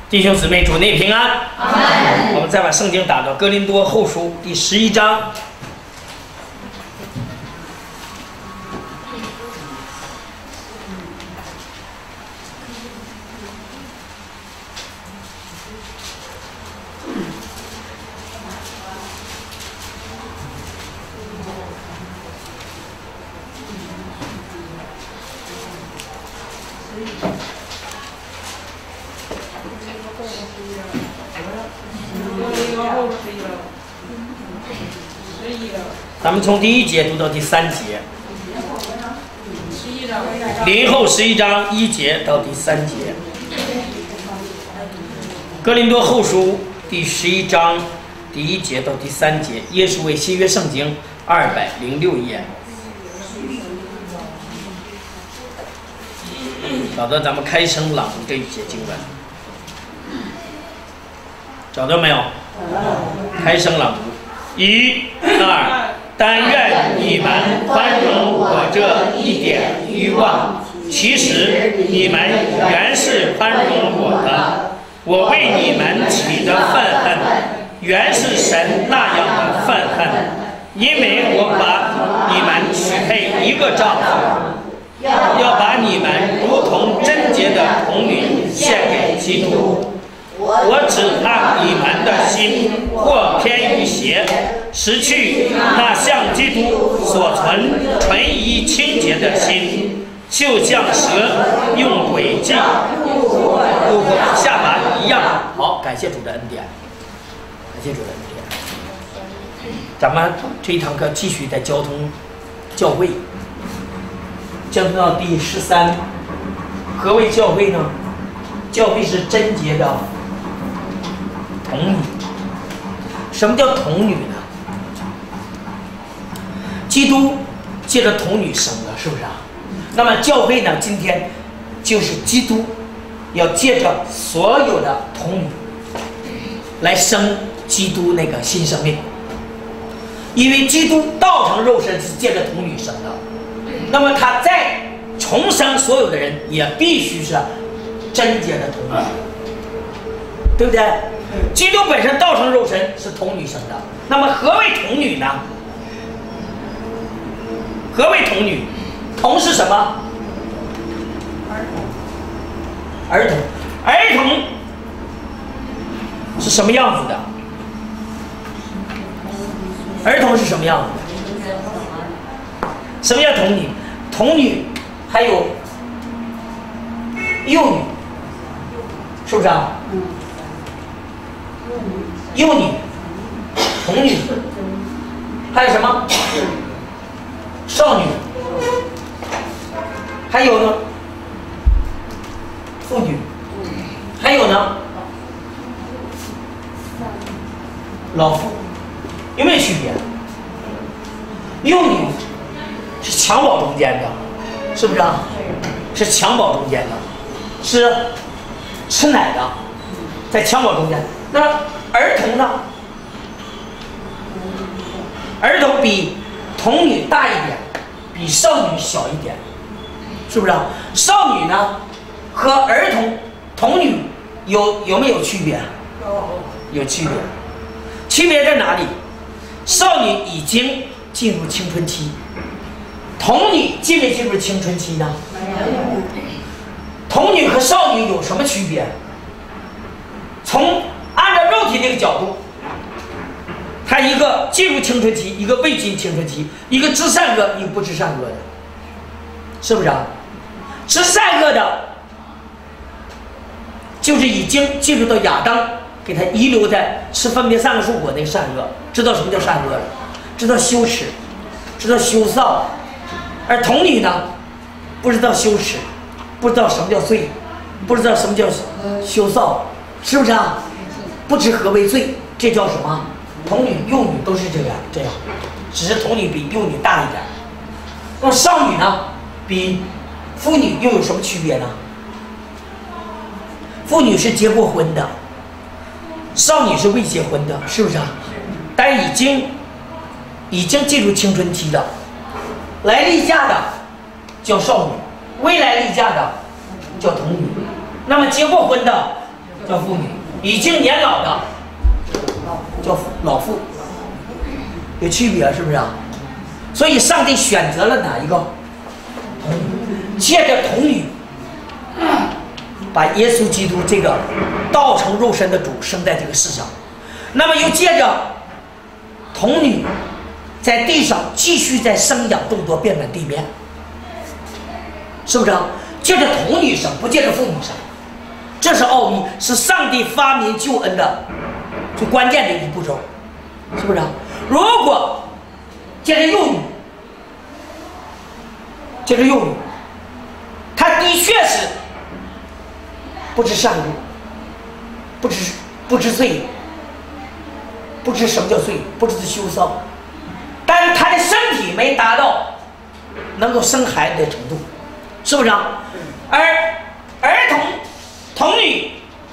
弟兄姊妹，主内平安。 阿们。 我们再把圣经打到哥林多后书第11章。咱们从第1节读到第3节，林后11章1节到第3节，哥林多后书第11章第1节到第3节，耶稣为新约圣经206页。找到咱们开声朗读这一节经文，找到没有？开声朗读，1、2。但愿你们宽容我这一点欲望，其实你们原是宽容我的。我为你们起的愤恨，原是神那样的愤恨，因为我把你们许配一个丈夫，要把你们如同贞洁的童女献给基督。我只怕你们的心或偏于邪，失去那像基督所纯一清洁的心，就像蛇用诡计诱惑夏娃一样。好，感谢主的恩典，感谢主的恩典。咱们这一堂课继续在交通教会，交通到第13。何为教会呢？教会是贞洁的童女。什么叫童女呢？基督借着童女生的，是不是啊？那么教会呢，今天就是基督要借着所有的童女来生基督那个新生命，因为基督道成肉身是借着童女生的，那么他再重生所有的人也必须是贞洁的童女，对不对？基督本身道成肉身是童女生的，那么何为童女呢？何为童女？童是什么？儿童。儿童是什么样子的？儿童是什么样子的？什么叫童女？童女还有幼女，是不是啊？幼女、童女，还有什么？少女，还有呢？妇女，还有呢？老妇，有没有区别？幼女是襁褓中间的，是不是啊？是襁褓中间的，是吃奶的，在襁褓中间。那儿童呢？儿童比童女大一点，比少女小一点，是不是啊？少女呢和儿童、童女有没有区别？有区别。区别在哪里？少女已经进入青春期，童女进没进入青春期呢？童女和少女有什么区别？从按照肉体这个角度，他一个进入青春期，一个未进青春期，一个知善恶，一个不知善恶的，是不是啊？知善恶的，就是已经进入到亚当给他遗留在吃分别善恶树果那个善恶，知道什么叫善恶了，知道羞耻，知道羞臊。而童女呢，不知道羞耻，不知道什么叫罪，不知道什么叫羞臊，是不是啊？不知何为罪，这叫什么？童女、幼女都是这样，只是童女比幼女大一点。那么少女呢，比妇女又有什么区别呢？妇女是结过婚的，少女是未结婚的，是不是啊？但已经进入青春期的，来例假的叫少女，未来例假的叫童女。那么结过婚的叫妇女；已经年老的叫老妇，有区别是不是啊？所以上帝选择了哪一个？借着童女，把耶稣基督这个道成肉身的主生在这个世上，那么又借着童女在地上继续在生养众多，遍满地面，是不是啊？借着童女生，不借着妇女生，这是奥秘，是上帝发明救恩的最关键的一步骤，是不是啊？如果借着幼女，他的确是不知善恶，不知罪，不知什么叫罪，不知羞臊，但他的身体没达到能够生孩子的程度，是不是啊？而童女，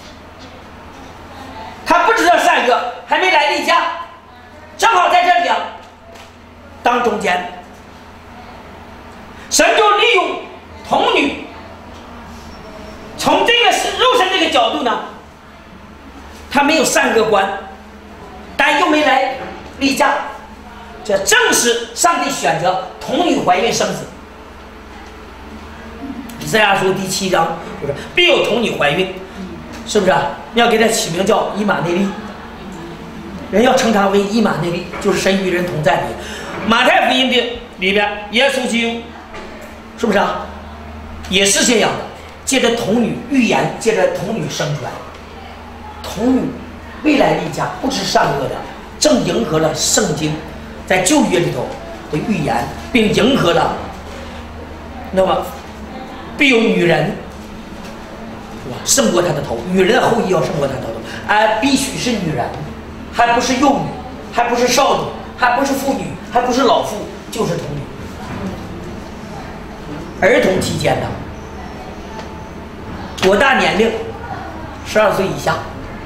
他不知道善恶，还没来例假，正好在这里啊，当中间，神就利用童女，从这个肉身这个角度呢，他没有善恶观，但又没来例假，这正是上帝选择童女怀孕生子。以赛亚书第7章就是必有童女怀孕，是不是啊？要给他起名叫以马内利，人要称他为以马内利，就是神与人同在的。马太福音的里边，耶稣基督是不是啊？也是这样的，借着童女预言，借着童女生出来，童女未来例假，不知善恶的，正迎合了圣经在旧约里头的预言，并迎合了那么必有女人是吧胜过他的头，女人的后裔要胜过他的头，必须是女人，还不是幼女，还不是少女，还不是妇女，还不是老妇，就是童女。儿童期间呢，多大年龄？12岁以下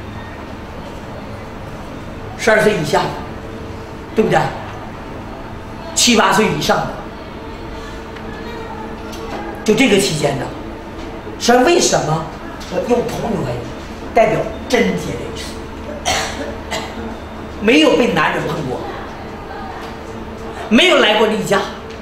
，12岁以下，对不对？7、8岁以上的，就这个期间的，是为什么用童女为代表贞洁的意思？没有被男人碰过，没有来过例假，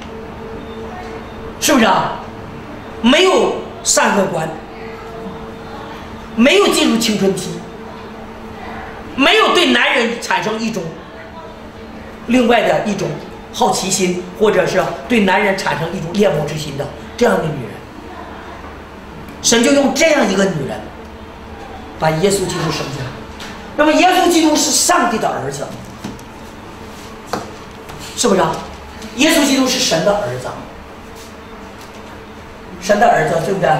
是不是啊？没有善恶观，没有进入青春期，没有对男人产生一种另外的一种好奇心，或者是对男人产生一种恋慕之心的这样的女人，神就用这样一个女人把耶稣基督生下来。那么耶稣基督是上帝的儿子，是不是啊？耶稣基督是神的儿子，神的儿子，对不对？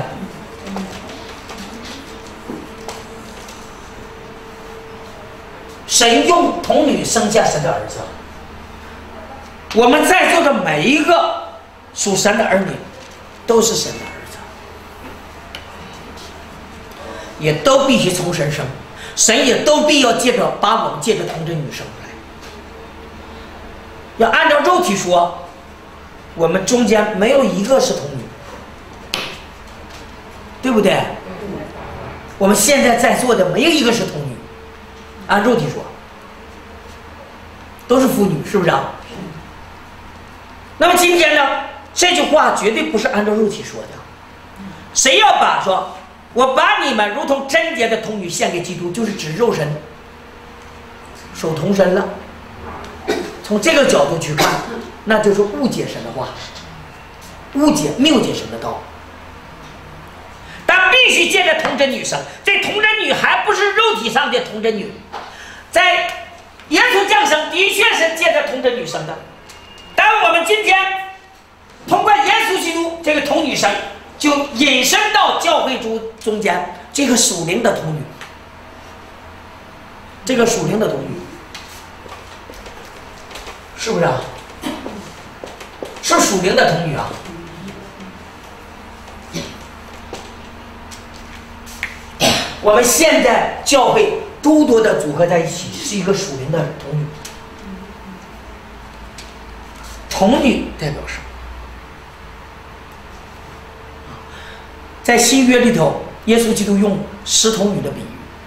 神用童女生下神的儿子，我们在座的每一个属神的儿女都是神的儿子，也都必须从神生，神也都必要把我们借着童贞女生出来。要按照肉体说，我们中间没有一个是童女，对不对？我们现在在座的没有一个是童女，按肉体说都是妇女，是不是啊？那么今天呢，这句话绝对不是按照肉体说的。谁要把说我把你们如同贞洁的童女献给基督，就是指肉身守童身了，从这个角度去看，那就是误解神的话，误解谬解神的道。但必须借着童贞女生，这童贞女还不是肉体上的童贞女，在耶稣降生的确是借着童贞女生的，但我们今天通过耶稣基督这个童女生，就引申到教会中间这个属灵的童女，这个属灵的童女，是不是啊？是属灵的童女啊。我们现在教会诸多的组合在一起，是一个属灵的童女。童女代表什么？在新约里头，耶稣基督用10童女的比喻，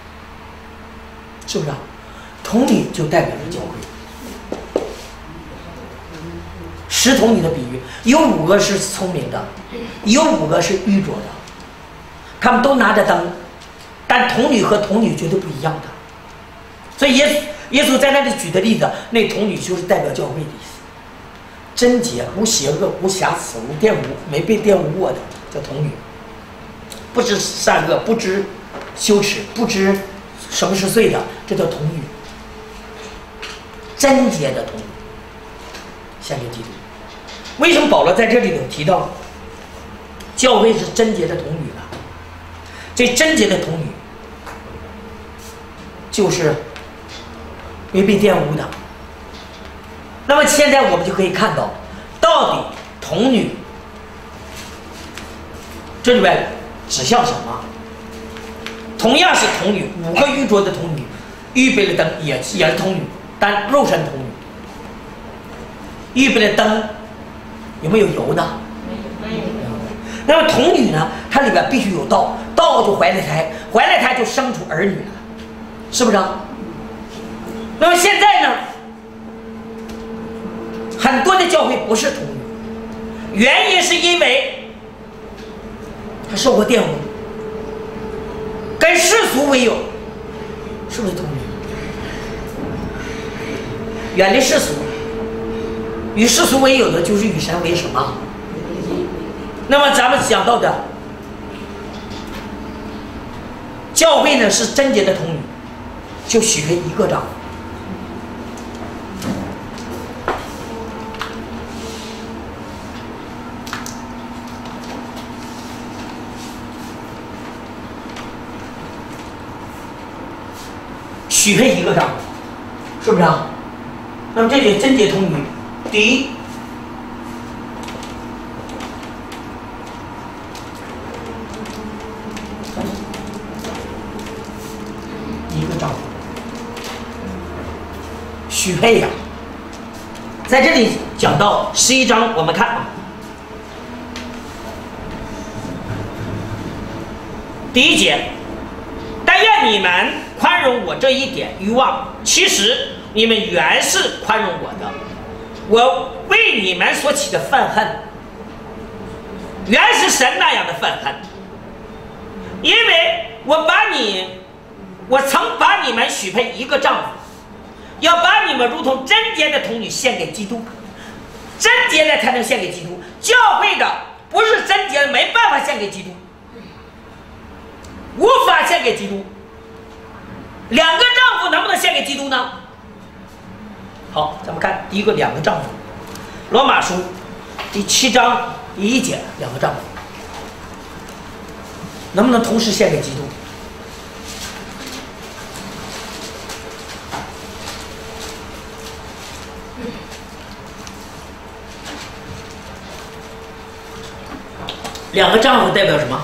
是不是啊？童女就代表着教会。10童女的比喻，有5个是聪明的，有5个是愚拙的，他们都拿着灯，但童女和童女绝对不一样的。所以耶稣在那里举的例子，那童女就是代表教会的意思，贞洁、无邪恶、无瑕疵、无玷污，没被玷污过的叫童女，不知善恶，不知羞耻，不知什么是罪的，这叫童女。贞洁的童女献给基督。为什么保罗在这里头提到教会是贞洁的童女呢？这贞洁的童女就是没被玷污的。那么现在我们就可以看到，到底童女这里边指向什么？同样是童女，5个愚拙的童女预备了灯，也是童女，但肉身童女预备了灯，有没有油呢？没有。那么童女呢？它里边必须有道，道就怀了胎，怀了胎就生出儿女了，是不是啊？那么现在呢？很多的教会不是童女，原因是因为他受过玷污，跟世俗为友，是不是童女？远离世俗，与世俗为友的就是与神为什么？那么咱们讲到的教会呢是贞洁的童女，就许配1个丈夫。许配1个丈夫，是不是啊？那么这里贞洁童女，第一，一个丈夫，许配呀。在这里讲到11章，我们看啊，第1节，但愿你们宽容我这一点欲望，其实你们原是宽容我的。我为你们所起的愤恨，原是神那样的愤恨，因为我曾把你们许配1个丈夫，要把你们如同贞洁的童女献给基督。贞洁的才能献给基督，教会的不是贞洁的，没办法献给基督，无法献给基督。2个丈夫能不能献给基督呢？好，咱们看第一个2个丈夫，罗马书第7章第1节，2个丈夫能不能同时献给基督？2个丈夫代表什么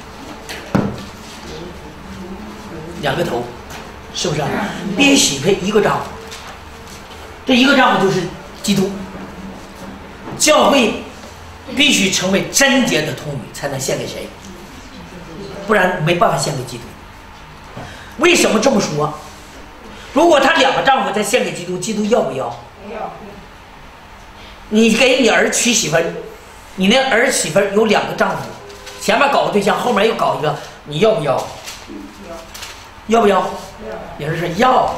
？2个头，是不是？必须许配1个丈夫，这1个丈夫就是基督。教会必须成为贞洁的童女，才能献给谁？不然没办法献给基督。为什么这么说？如果他2个丈夫再献给基督，基督要不要？没有。你给你儿娶媳妇儿，你那儿媳妇儿有2个丈夫，前面搞个对象，后面又搞一个，你要不要？要不要？也是说要。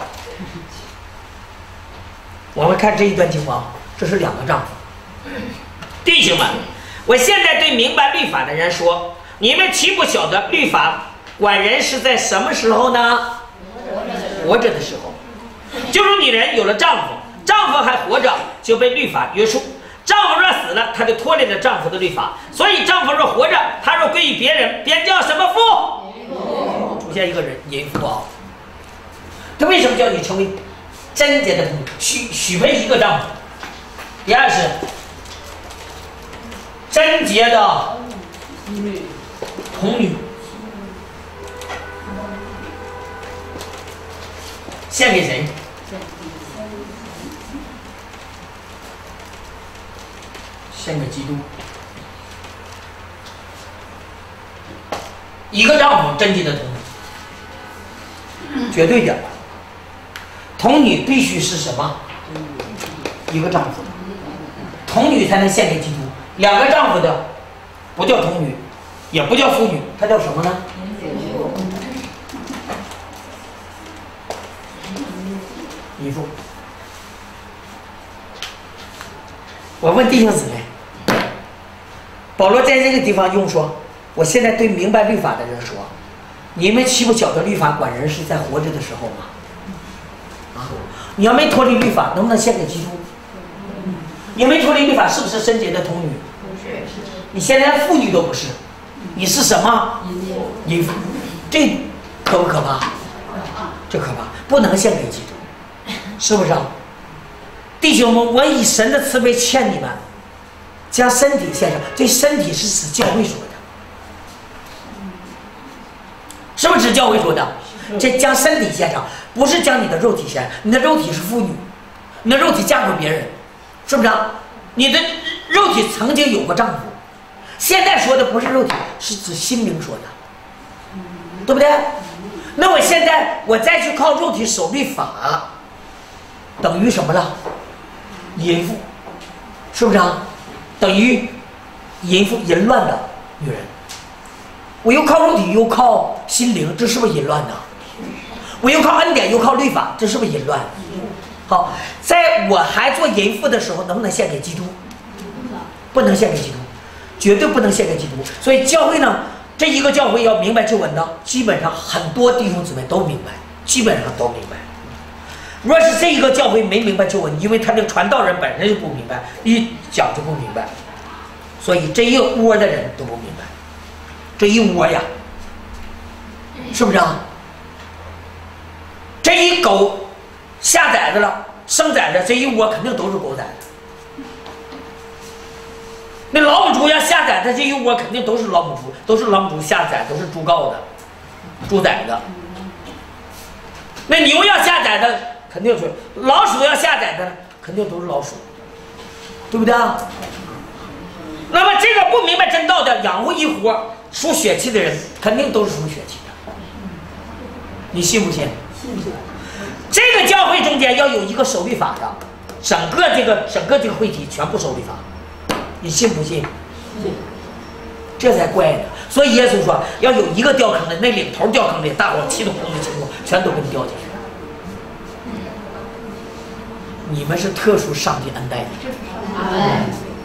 我们看这一段情况，这是2个丈夫。弟兄们，我现在对明白律法的人说，你们岂不晓得律法管人是在什么时候呢？活着的时候。就如女人有了丈夫，丈夫还活着，就被律法约束。丈夫若死了，他就脱离了丈夫的律法。所以丈夫若活着，他若归于别人，便叫什么父？出现一个人淫妇啊！他为什么叫你成为贞洁的童女？许配1个丈夫。第2是贞洁的童女，献给谁？献给基督。1个丈夫，贞洁的童女，绝对的。 童女必须是什么？一个丈夫，童女才能献给基督。两个丈夫的不叫童女，也不叫妇女，它叫什么呢？淫妇。我问弟兄姊妹，保罗在这个地方用说，我现在对明白律法的人说，你们岂不晓得律法管人是在活着的时候吗？啊，你要没脱离律法，能不能献给基督？你没脱离律法，是不是贞洁的童女？不是。你现在连妇女都不是，你是什么？淫妇。这可不可怕？这可怕，不能献给基督，是不是啊？弟兄们，我以神的慈悲劝你们，将身体献上。这身体是指教会说的，是不是指教会说的？这将身体献上，不是将你的肉体献上。你的肉体是妇女，你的肉体嫁过别人，是不是啊？你的肉体曾经有过丈夫，现在说的不是肉体，是指心灵说的，对不对？那我现在我再去靠肉体守律法，等于什么了？淫妇，是不是啊？等于淫妇，淫乱的女人。我又靠肉体，又靠心灵，这是不是淫乱呢？我又靠恩典，又靠律法，这是不是淫乱？好，在我还做淫妇的时候，能不能献给基督？不能献给基督，绝对不能献给基督。所以教会呢，这一个教会要明白救恩的，基本上很多弟兄姊妹都明白，基本上都明白。若是这一个教会没明白救恩，因为他这个传道人本身就不明白，一讲就不明白，所以这一窝的人都不明白，这一窝呀，是不是啊？这一狗下崽子了，生崽子，这一窝肯定都是狗崽子。那老母猪要下崽子，这一窝肯定都是老母猪，都是老母猪下崽，都是猪羔的，猪崽的。那牛要下崽的，肯定是老鼠要下崽的，肯定都是老鼠，对不对啊？那么这个不明白真道的，养活一窝属血气的人，肯定都是属血气的。你信不信？这个教会中间要有一个守律法的，整个这个会体全部守律法，你信不信？这才怪呢。所以耶稣说要有一个掉坑的，那领头掉坑里，大伙气都轰的情况，全都给你掉进去。你们是特殊上帝恩待你们，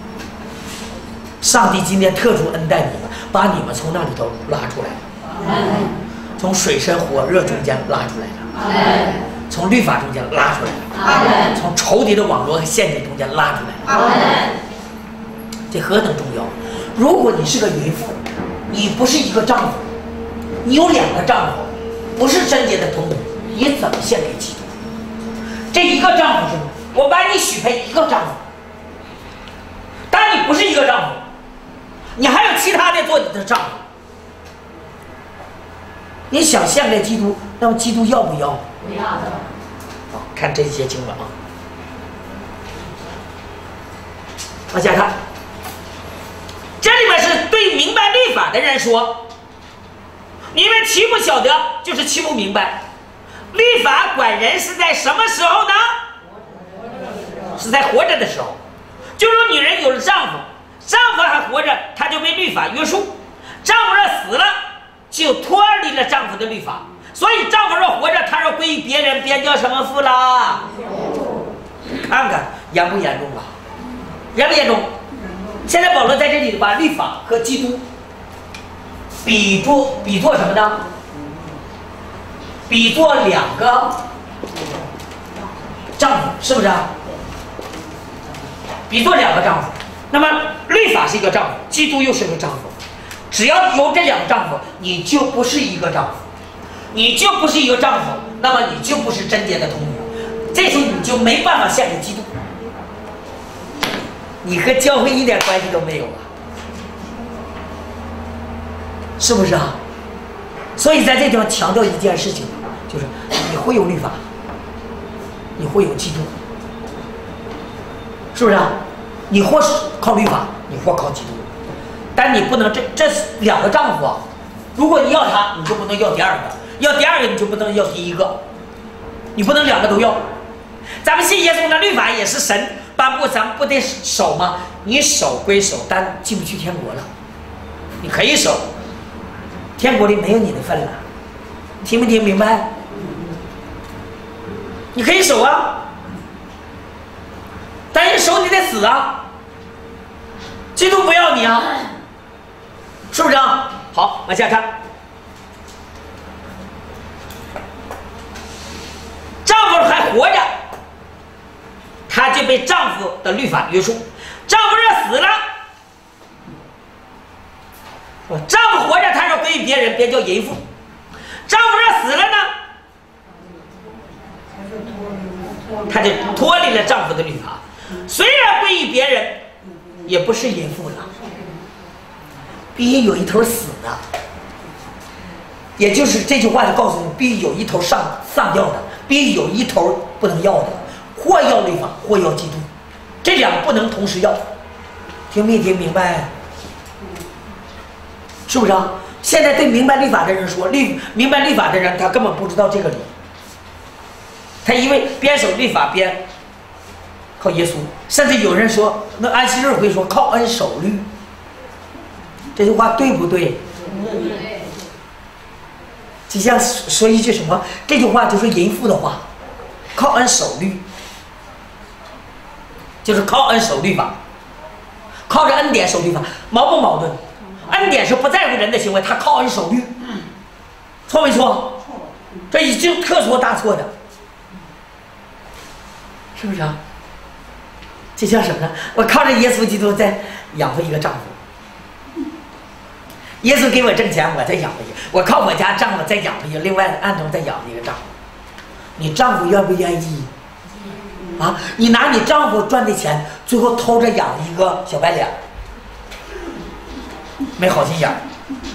上帝今天特殊恩待你们，把你们从那里头拉出来了，从水深火热中间拉出来了，从律法中间拉出来了，从仇敌的网络和陷阱中间拉出来了。这何等重要！如果你是个淫妇，你不是一个丈夫，你有两个丈夫，不是贞洁的童女，你怎么献给基督？这一个丈夫是我把你许配一个丈夫，当然你不是一个丈夫，你还有其他的做你的丈夫。你想献给基督，那么基督要不要？不要的。好，看这些经文啊，往下看。这里面是对明白律法的人说，你们岂不晓得，就是岂不明白，律法管人是在什么时候呢？是在活着的时候。就说女人有了丈夫，丈夫还活着，她就被律法约束；丈夫若死了，就脱离了丈夫的律法。所以丈夫若活着，他若归于别人，便叫什么妇啦？看看严不严重啊？严不严重？现在保罗在这里把律法和基督比作什么呢？比作两个丈夫，是不是啊？比作两个丈夫。那么律法是一个丈夫，基督又是个丈夫。只要有这两个丈夫，你就不是一个丈夫，你就不是一个丈夫，那么你就不是贞洁的童女。这时候你就没办法献给基督，你和教会一点关系都没有啊，是不是啊？所以在这地方强调一件事情，就是你会有律法，你会有基督，是不是啊？你或是靠律法，你或靠基督，但你不能这两个丈夫啊，如果你要他，你就不能要第二个，要第二个你就不能要第一个， 你不能两个都要。咱们信耶稣的律法也是神颁布，咱们不得守吗？你守归守，但进不去天国了。你可以守，天国里没有你的份了。听没听明白？你可以守啊，但是守你得死啊。基督不要你啊，是不是啊？好，往下看。丈夫还活着，她就被丈夫的律法约束；丈夫若死了，丈夫活着，他要归于别人，别叫淫妇；丈夫若死了呢，他就脱离了丈夫的律法，虽然归于别人，也不是淫妇了，必须有一头死的。也就是这句话就告诉你，必须有一头上吊的，必须有一头不能要的，或要律法，或要基督，这两个不能同时要。听没听明白？是不是啊？现在对明白律法的人说，明白律法的人他根本不知道这个理，他以为边守律法边靠耶稣，甚至有人说，那安息日会说靠恩守律，这句话对不对？就像说一句什么，这句话就是淫妇的话，靠恩守律，就是靠恩守律法，靠着恩典守律法，矛不矛盾？恩典是不在乎人的行为，他靠恩守律，错没错？这已经特错大错的，是不是啊？这叫什么呢？我靠着耶稣基督在养活一个丈夫。耶稣给我挣钱，我再养活一个；我靠我家丈夫再养活一个，另外暗中再养活一个丈夫。你丈夫愿不愿意？啊，你拿你丈夫赚的钱，最后偷着养一个小白脸，没好心眼儿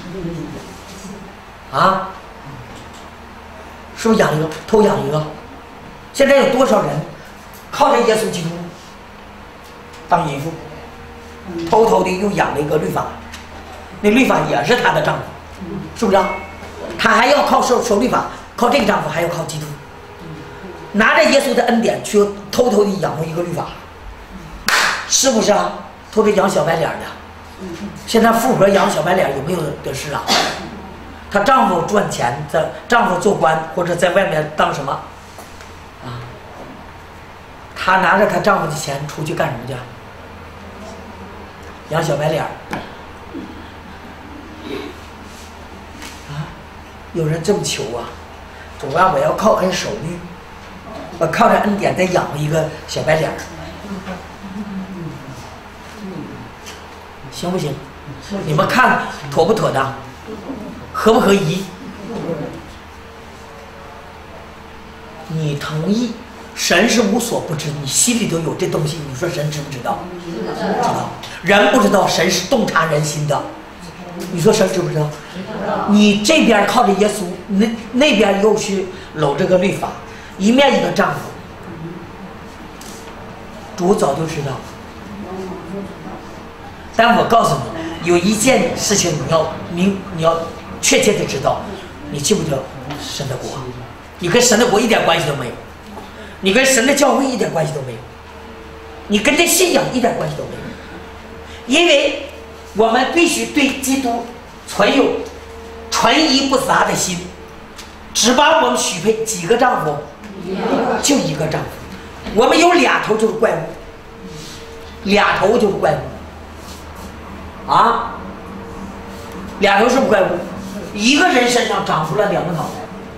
啊？是不是养一个偷养一个？现在有多少人靠着耶稣基督当淫妇，偷偷的又养了一个律法？那律法也是她的丈夫，是不是啊？她还要靠守律法，靠这个丈夫还要靠基督，拿着耶稣的恩典去偷偷的养活一个律法，是不是啊？偷着养小白脸的，现在富婆养小白脸有没有得失啊？她丈夫赚钱，丈夫做官或者在外面当什么啊？她拿着她丈夫的钱出去干什么去？养小白脸。有人这么求啊，主啊，我要靠恩守律，我靠着恩典再养活一个小白脸儿，行不行？你们看妥不妥当，合不合宜？你同意？神是无所不知，你心里头有这东西，你说神知不知道？知道。人不知道，神是洞察人心的。你说神知不知道？你这边靠着耶稣，那边又去搂这个律法，一面一个丈夫，主早就知道。但我告诉你，有一件事情你要确切的知道，你记不得神的国，你跟神的国一点关系都没有，你跟神的教会一点关系都没有，你跟这信仰一点关系都没有，因为我们必须对基督存有纯一不杂的心，只把我们许配几个丈夫，就一个丈夫。我们有俩头就是怪物，俩头就是怪物啊！俩头是不怪物，一个人身上长出了两个脑袋。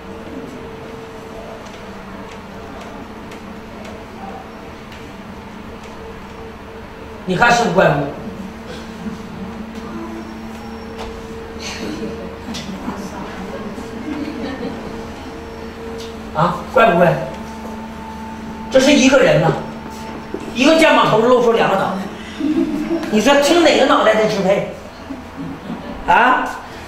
你看是不是怪物？啊，怪不怪？这是一个人呐，一个肩膀头露出两个脑袋，你说听哪个脑袋的支配？啊？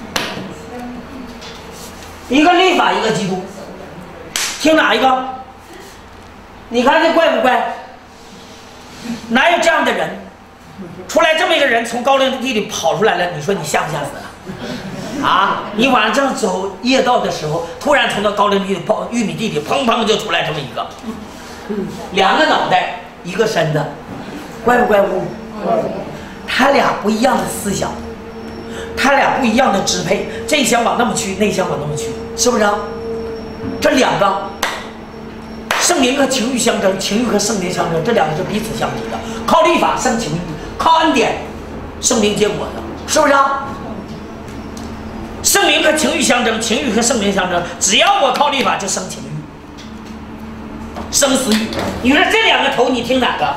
一个律法，一个基督，听哪一个？你看这怪不怪？哪有这样的人？出来这么一个人从高粱地里跑出来了，你说你吓不吓死了？ 啊，你晚上走夜道的时候，突然从那高粱玉米地里砰砰就出来这么一个，两个脑袋，一个身子，怪不怪物？他俩不一样的思想，他俩不一样的支配，这想往那么去，那想往那么去，是不是啊？这两个圣灵和情欲相争，情欲和圣灵相争，这两个是彼此相敌的。靠律法生情欲，靠恩典圣灵结果的，是不是啊？圣灵和情欲相争，情欲和圣灵相争，只要我靠律法就生情欲，生死欲。你说这两个头，你听哪个？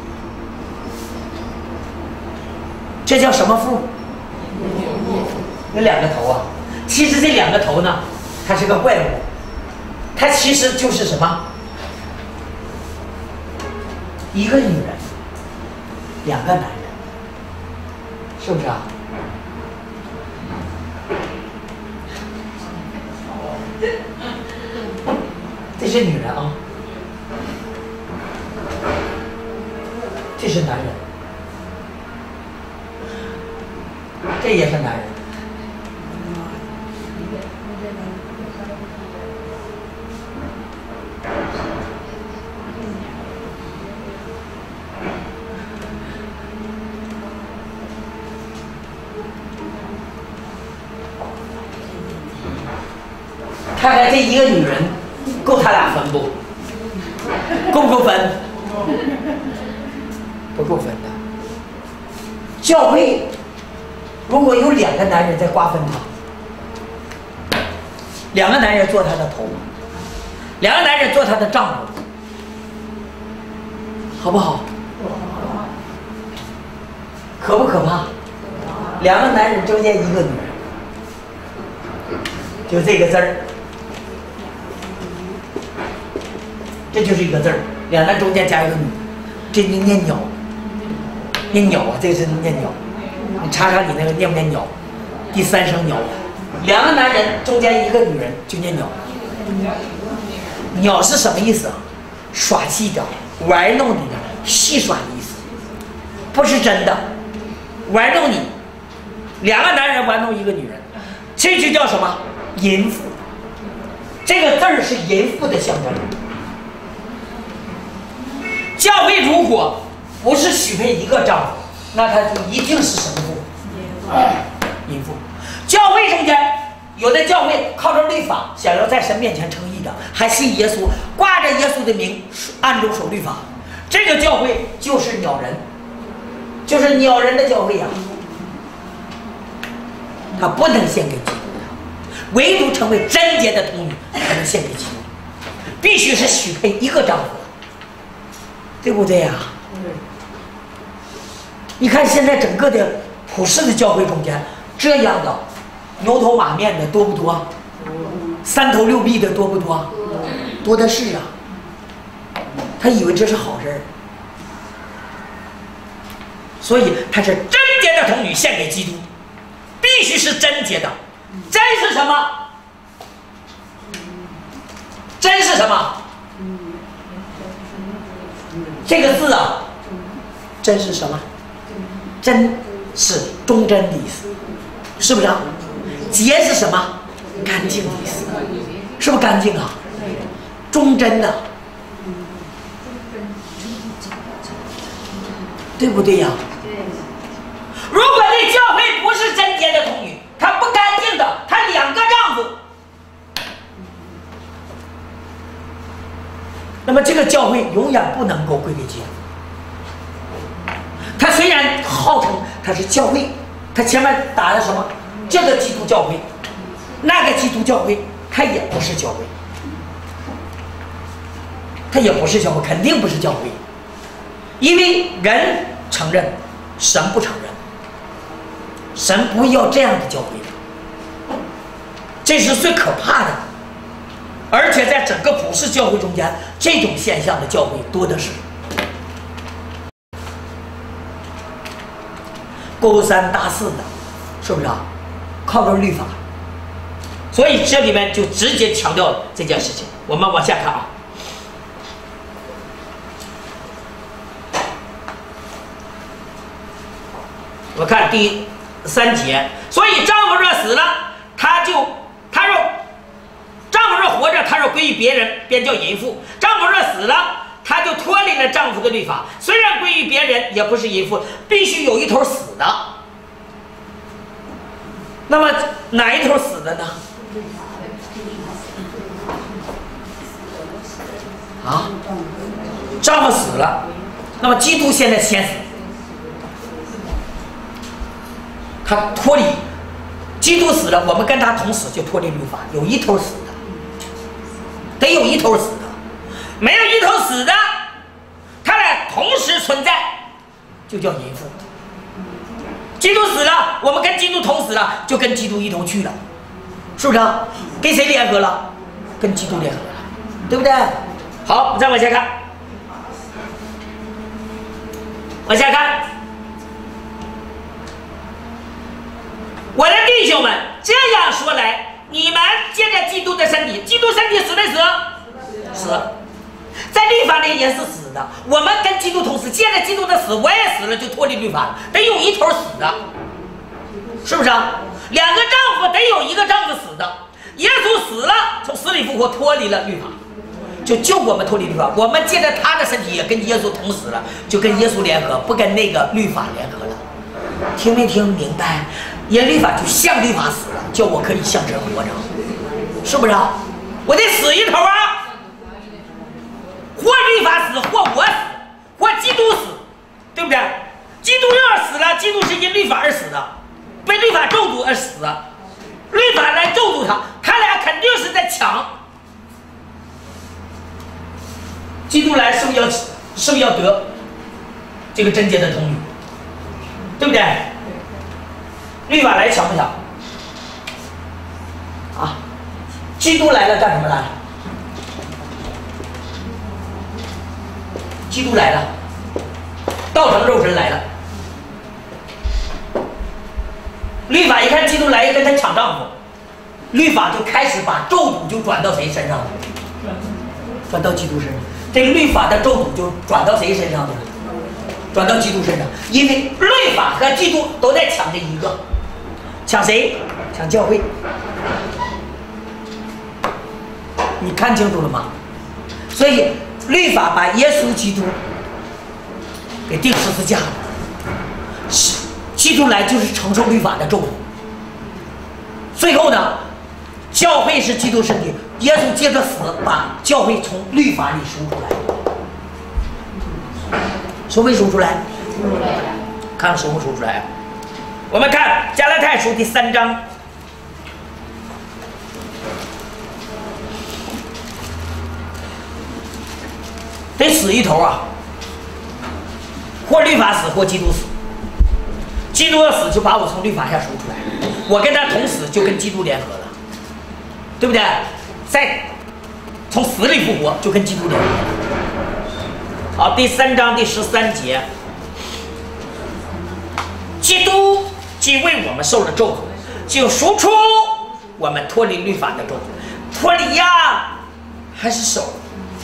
这叫什么父？有两个头啊。其实这两个头呢，它是个怪物，它其实就是什么？一个女人，两个男人，是不是啊？这是女人啊，这是男人，这也是男人。看看这一个女人够他俩分不？够不够分？不够分的。教会如果有两个男人在瓜分他，两个男人做他的头，两个男人做他的丈夫，好不好？可不可怕？两个男人中间一个女人，就这个字儿。这就是一个字儿，两男中间加一个女，这就念鸟，念鸟啊，这个是念鸟。你查查你那个念不念鸟？第三声鸟，两个男人中间一个女人就念鸟。鸟是什么意思啊？耍戏的，玩弄你的，戏耍的意思，不是真的，玩弄你。两个男人玩弄一个女人，这就叫什么？淫妇。这个字儿是淫妇的象征。教会如果不是许配一个丈夫，那他就一定是什么妇？淫妇。教会中间有的教会靠着律法想要在神面前称义的，还信耶稣，挂着耶稣的名暗中守律法，这个教会就是鸟人，就是鸟人的教会呀、他不能献给基督的，唯独成为贞洁的童女才能献给基督，必须是许配一个丈夫。对不对呀？你看现在整个的普世的教会中间，这样的牛头马面的多不多？三头六臂的多不多？多的是啊。他以为这是好事，所以他是贞洁的童女献给基督，必须是贞洁的。贞是什么？贞是什么？这个字啊，真是什么？真是忠贞的意思，是不是啊？洁是什么？干净的意思，是不是干净啊？忠贞的，对不对呀？如果这教会不是贞洁的童女，她不干净的，她两个丈夫，那么这个教会永远不能够归给基督。他虽然号称他是教会，他前面打的什么？这个基督教会，那个基督教会，他也不是教会，他也不是教会，肯定不是教会，因为人承认，神不承认，神不要这样的教会的，这是最可怕的。而且在整个普世教会中间，这种现象的教会多的是，勾三搭四的，是不是啊？靠着律法，所以这里面就直接强调了这件事情。我们往下看啊，我看第3节，所以丈夫若死了， 便叫淫妇。丈夫若死了，她就脱离了丈夫的律法，虽然归于别人，也不是淫妇，必须有一头死的。那么哪一头死的呢？啊，丈夫死了，那么基督现在先死，他脱离，基督死了，我们跟他同死，就脱离律法，有一头死的，得有一头死的，没有一头死的，他俩同时存在，就叫淫妇。基督死了，我们跟基督同死了，就跟基督一同去了，是不是？跟谁联合了？跟基督联合了，对不对？好，我们再往下看，往下看，我的弟兄们，这样说来，你们借着基督的身体，基督身体死没死？死，在律法里也是死的。我们跟基督同死，借着基督的死，我也死了，就脱离律法了，得有一头死的，是不是啊？两个丈夫得有一个丈夫死的。耶稣死了，从死里复活，脱离了律法。就救我们脱离律法，我们借着他的身体也跟耶稣同死了，就跟耶稣联合，不跟那个律法联合了。听没听明白？耶律法就向律法死了，叫我可以向神活着，是不是？我得死一头啊！或律法死，或我死，或基督死，对不对？基督要死了，基督是因律法而死的，被律法咒诅而死的，律法来咒诅他，他俩肯定是在抢。基督来是不是要得这个贞洁的童女，对不对？律法来抢不抢？啊，基督来了干什么来了？基督来了，道成肉身来了。律法一看基督来，跟他抢丈夫，律法就开始把咒诅就转到谁身上了？转到基督身上。这个律法的咒诅就转到谁身上了？转到基督身上，因为律法和基督都在抢这一个，抢谁？抢教会。你看清楚了吗？所以律法把耶稣基督给钉十字架了，基督来就是承受律法的咒诅。最后呢，教会是基督身体，耶稣接着死，把教会从律法里赎出来。赎没赎出来？看赎不赎出来啊？我们看加拉太书第3章，得死一头啊！或律法死，或基督死。基督要死，就把我从律法下赎出来，我跟他同死，就跟基督联合了，对不对？再从死里复活，就跟基督联合了。好，第3章第13节，基督既为我们受了咒诅，就赎出我们脱离律法的咒诅。脱离呀，还是受？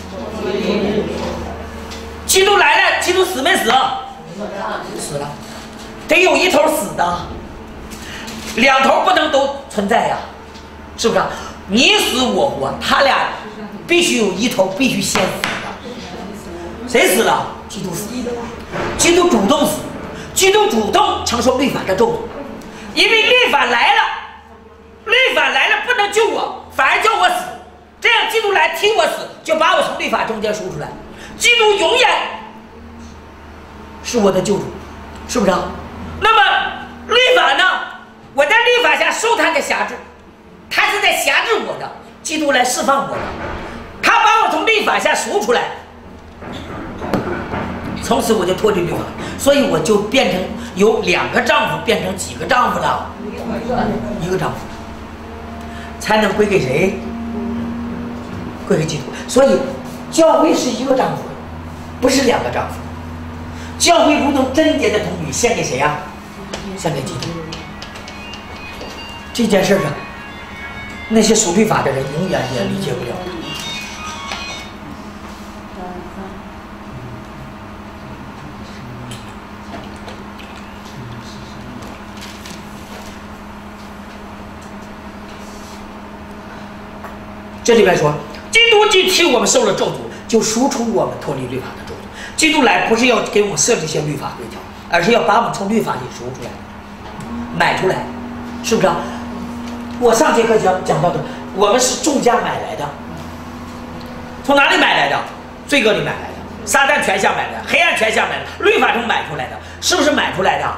基督来了，基督死没死？死了，得有一头死的，两头不能都存在呀，是不是？你死我活，他俩必须有一头必须先死的。谁死了？基督死，基督主动死，基督主动承受律法的咒诅，因为律法来了，律法来了不能救我，反而叫我死，这样基督来替我死，就把我从律法中间赎出来。基督永远是我的救主，是不是？那么律法呢？我在律法下受他的辖制，他是在辖制我的，基督来释放我的，他把我从律法下赎出来，从此我就脱离律法，所以我就变成由2个丈夫变成几个丈夫了？一个丈夫，才能归给谁？归给基督。所以教会是一个丈夫，不是2个丈夫。教会如同贞洁的童女，献给谁呀？献给基督。这件事上，那些守律法的人永远也理解不了。这里边说， 基督既替我们受了咒诅，就赎出我们脱离律法的咒诅。基督来不是要给我们设置一些律法规条，而是要把我们从律法里赎出来，买出来，是不是啊？我上节课讲到的，我们是重价买来的，从哪里买来的？罪恶里买来的，撒旦权下买来的，黑暗权下买来的，律法中买出来的，是不是买出来的？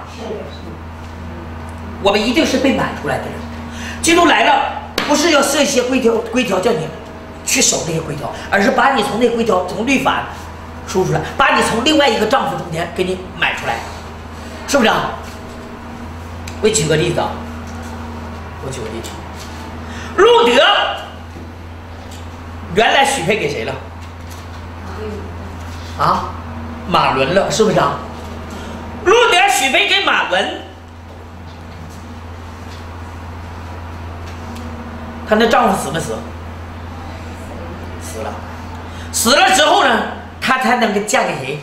我们一定是被买出来的人。基督来了，不是要设一些规条叫你去守这些规条，而是把你从那规条从律法赎出来，把你从另外一个丈夫中间给你买出来，是不是啊？我举个例子啊，路德原来许配给谁了？啊，马伦了，是不是啊？路德许配给马伦，她那丈夫死没死？死了。死了之后呢，她才能给嫁给谁？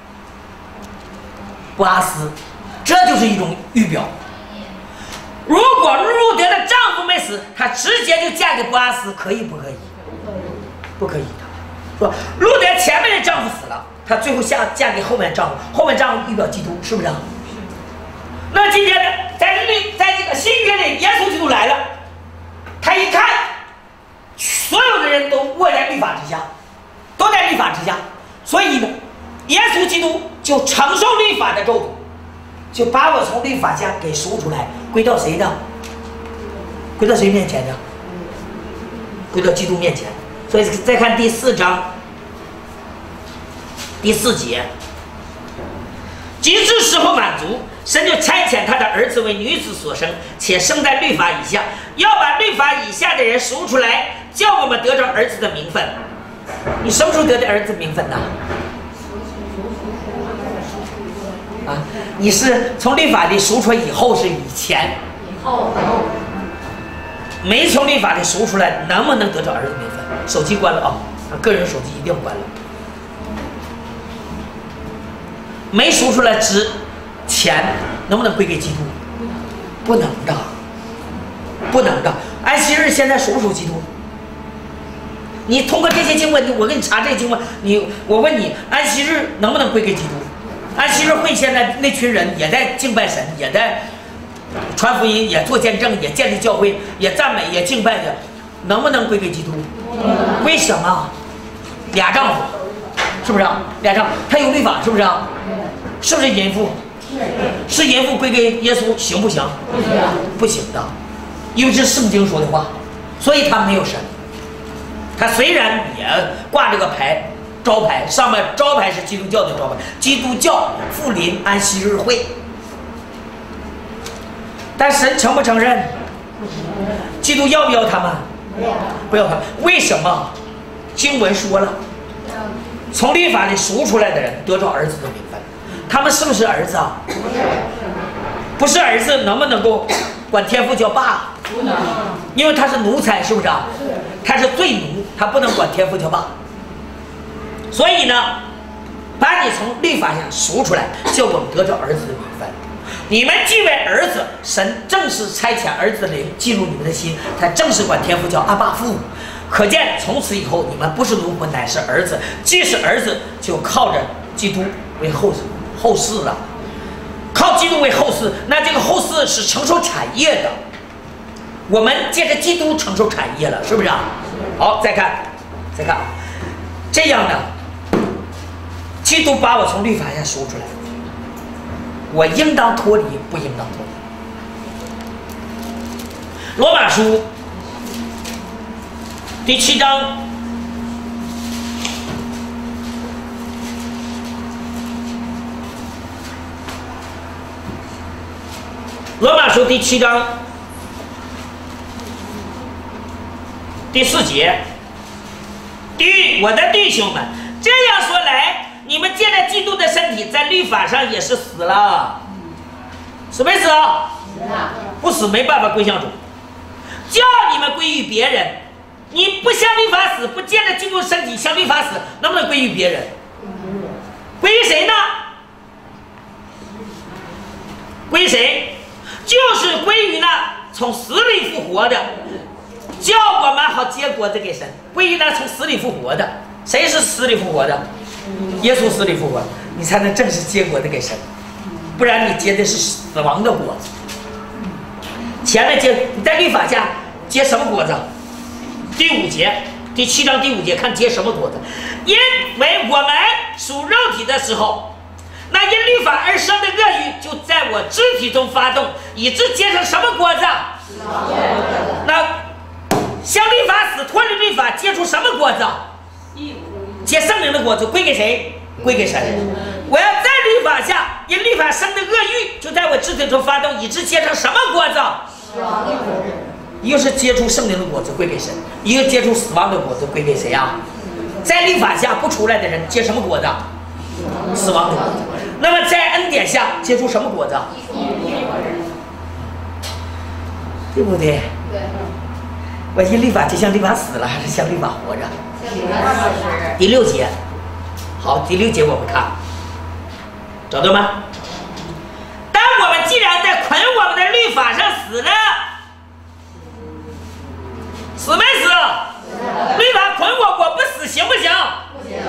波阿斯，这就是一种预表。如果路德的丈夫没死，她直接就嫁给波阿斯，可以不可以？不可以的。说路德前面的丈夫死了，她最后嫁给后面丈夫，后面丈夫预表基督，是不是？那今天呢，在这个新约里，耶稣基督来了，他一看，所有的人都握在律法之下，都在律法之下，所以呢，耶稣基督就承受律法的咒诅，就把我从律法下给赎出来，归到谁呢？归到谁面前呢？归到基督面前。所以再看第4章第4节，及至时候满足，神就差遣他的儿子为女子所生，且生在律法以下，要把律法以下的人赎出来，叫我们得着儿子的名分。你什么时候得的儿子名分呢？啊，你是从律法里赎出来以后，是以前？以后。没从律法里赎出来，能不能得着儿子名分？手机关了啊，个人手机一定关了。没赎出来之前，能不能归给基督？不能的，不能的。安息日现在属不属基督？你通过这些经文，我给你查这些经文，我问你，安息日能不能归给基督？安息日会现在那群人也在敬拜神，也在传福音，也做见证，也建立教会，也赞美，也敬拜的，能不能归给基督？为什么？俩丈夫，是不是？俩丈夫，他有律法，是不是？是不是淫妇？是淫妇归给耶稣行不行？不行的，因为这是圣经说的话，所以他没有神。他虽然也挂这个招牌，上面招牌是基督教的招牌，基督教复临安息日会。但神承不承认？基督要不要他们？不要他们。为什么？经文说了，从律法里赎出来的人得着儿子的名分。他们是不是儿子啊？不是儿子，能不能够管天父叫爸？不能，因为他是奴才，是不是啊？他是罪奴，他不能管天父叫爸。所以呢，把你从律法上赎出来，叫我们得着儿子的名分。你们既为儿子，神正是差遣儿子的灵进入你们的心，他正是管天父叫阿爸父。可见从此以后，你们不是奴仆，乃是儿子。既是儿子，就靠着基督为后嗣了。靠基督为后嗣，那这个后嗣是承受产业的。我们借着基督承受产业了，是不是啊？好，再看啊，这样呢，基督把我从律法下赎出来，我应当脱离，不应当脱离。罗马书第7章第4节，我的弟兄们，这样说来，你们借着基督的身体，在律法上也是死了。死没死啊？不死没办法归向主。叫你们归于别人，你不向律法死，不借着基督的身体向律法死，能不能归于别人？归于谁呢？归谁？就是归于那从死里复活的叫我们好结果子给神，不应当从死里复活的。谁是死里复活的？耶稣死里复活，你才能正式结果子给神，不然你结的是死亡的果子。前面结你在律法下结什么果子？第5节，第7章第5节，看结什么果子？因为我们属肉体的时候，那因律法而生的恶欲就在我肢体中发动，以致结成什么果子？那向律法死，脱离律法，结出什么果子？结圣灵的果子归给谁？归给神。我要在律法下，因律法生的恶欲就在我肢体中发动，以致结成什么果子？一个是结出圣灵的果子归给神，一个结出死亡的果子归给谁呀？在律法下不出来的人结什么果子？死亡的果子。那么在恩典下结出什么果子？对不对？对。我因律法就像律法死了，还是像律法活着？第6节。好，第6节我们看，找到吗？当我们既然在捆我们的律法上死了，死没死？律法捆我不死行不行？不行。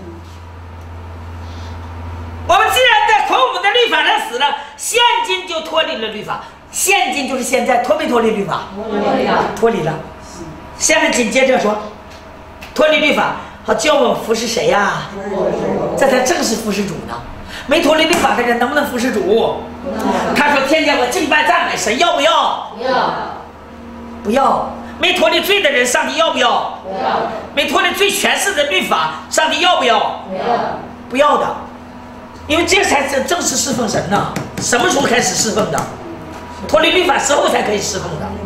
我们既然在捆我们的律法上死了，现今就脱离了律法。现今就是现在，脱没脱离律法？脱离了。下面紧接着说，脱离律法，好叫我们服侍谁呀？这才正是服侍主呢。没脱离律法的人能不能服侍主？他说：“天天我敬拜赞美神，要不要？不要。不要。没脱离罪的人，上帝要不要？不要。没脱离罪权势的律法，上帝要不要？不要。不要的，因为这才是正式侍奉神呢。什么时候开始侍奉的？脱离律法之后才可以侍奉的。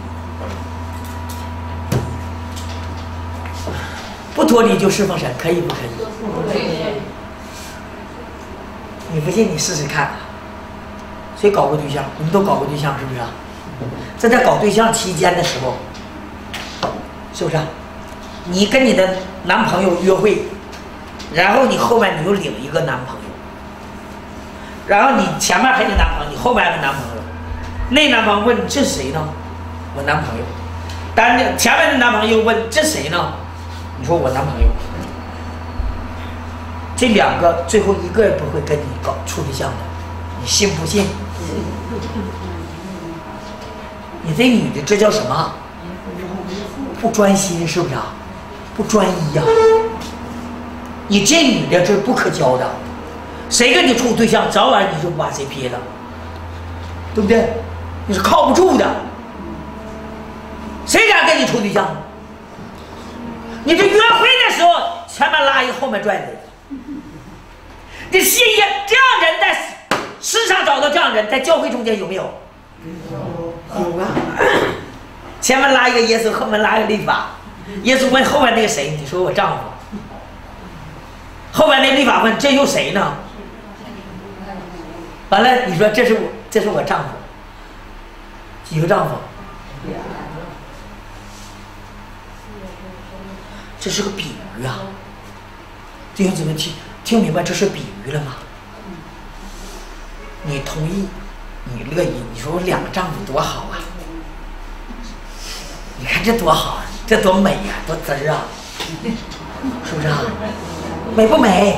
不脱离就侍奉神，可以不可以？你不信你试试看。谁搞过对象？你们都搞过对象是不是？在搞对象期间的时候，是不是？你跟你的男朋友约会，然后你后面你又领一个男朋友，然后你前面还有男朋友，你后面还有男朋友，那男朋友问你这是谁呢？我男朋友。但是前面的男朋友问这谁呢？你说我男朋友。这2个最后一个也不会跟你搞处对象的，你信不信？你这女的这叫什么？不专心是不是啊？不专一呀、你这女的这不可交的，谁跟你处对象，早晚你就不把谁撇了，对不对？你是靠不住的，谁敢跟你处对象？你这约会的时候，前面拉一个，后面拽的。你信耶？这样人在世上找到这样人，在教会中间有没有？有啊。前面拉一个耶稣，后面拉一个律法。耶稣问后面那个谁？你说我丈夫。后面那律法问这又谁呢？完了，你说这是我丈夫。几个丈夫？这是个比喻啊！弟兄姊妹听明白这是比喻了吗？你同意，你乐意，你说我2个丈夫多好啊！你看这多好啊，这多美呀、多滋儿啊，是不是啊？美不美？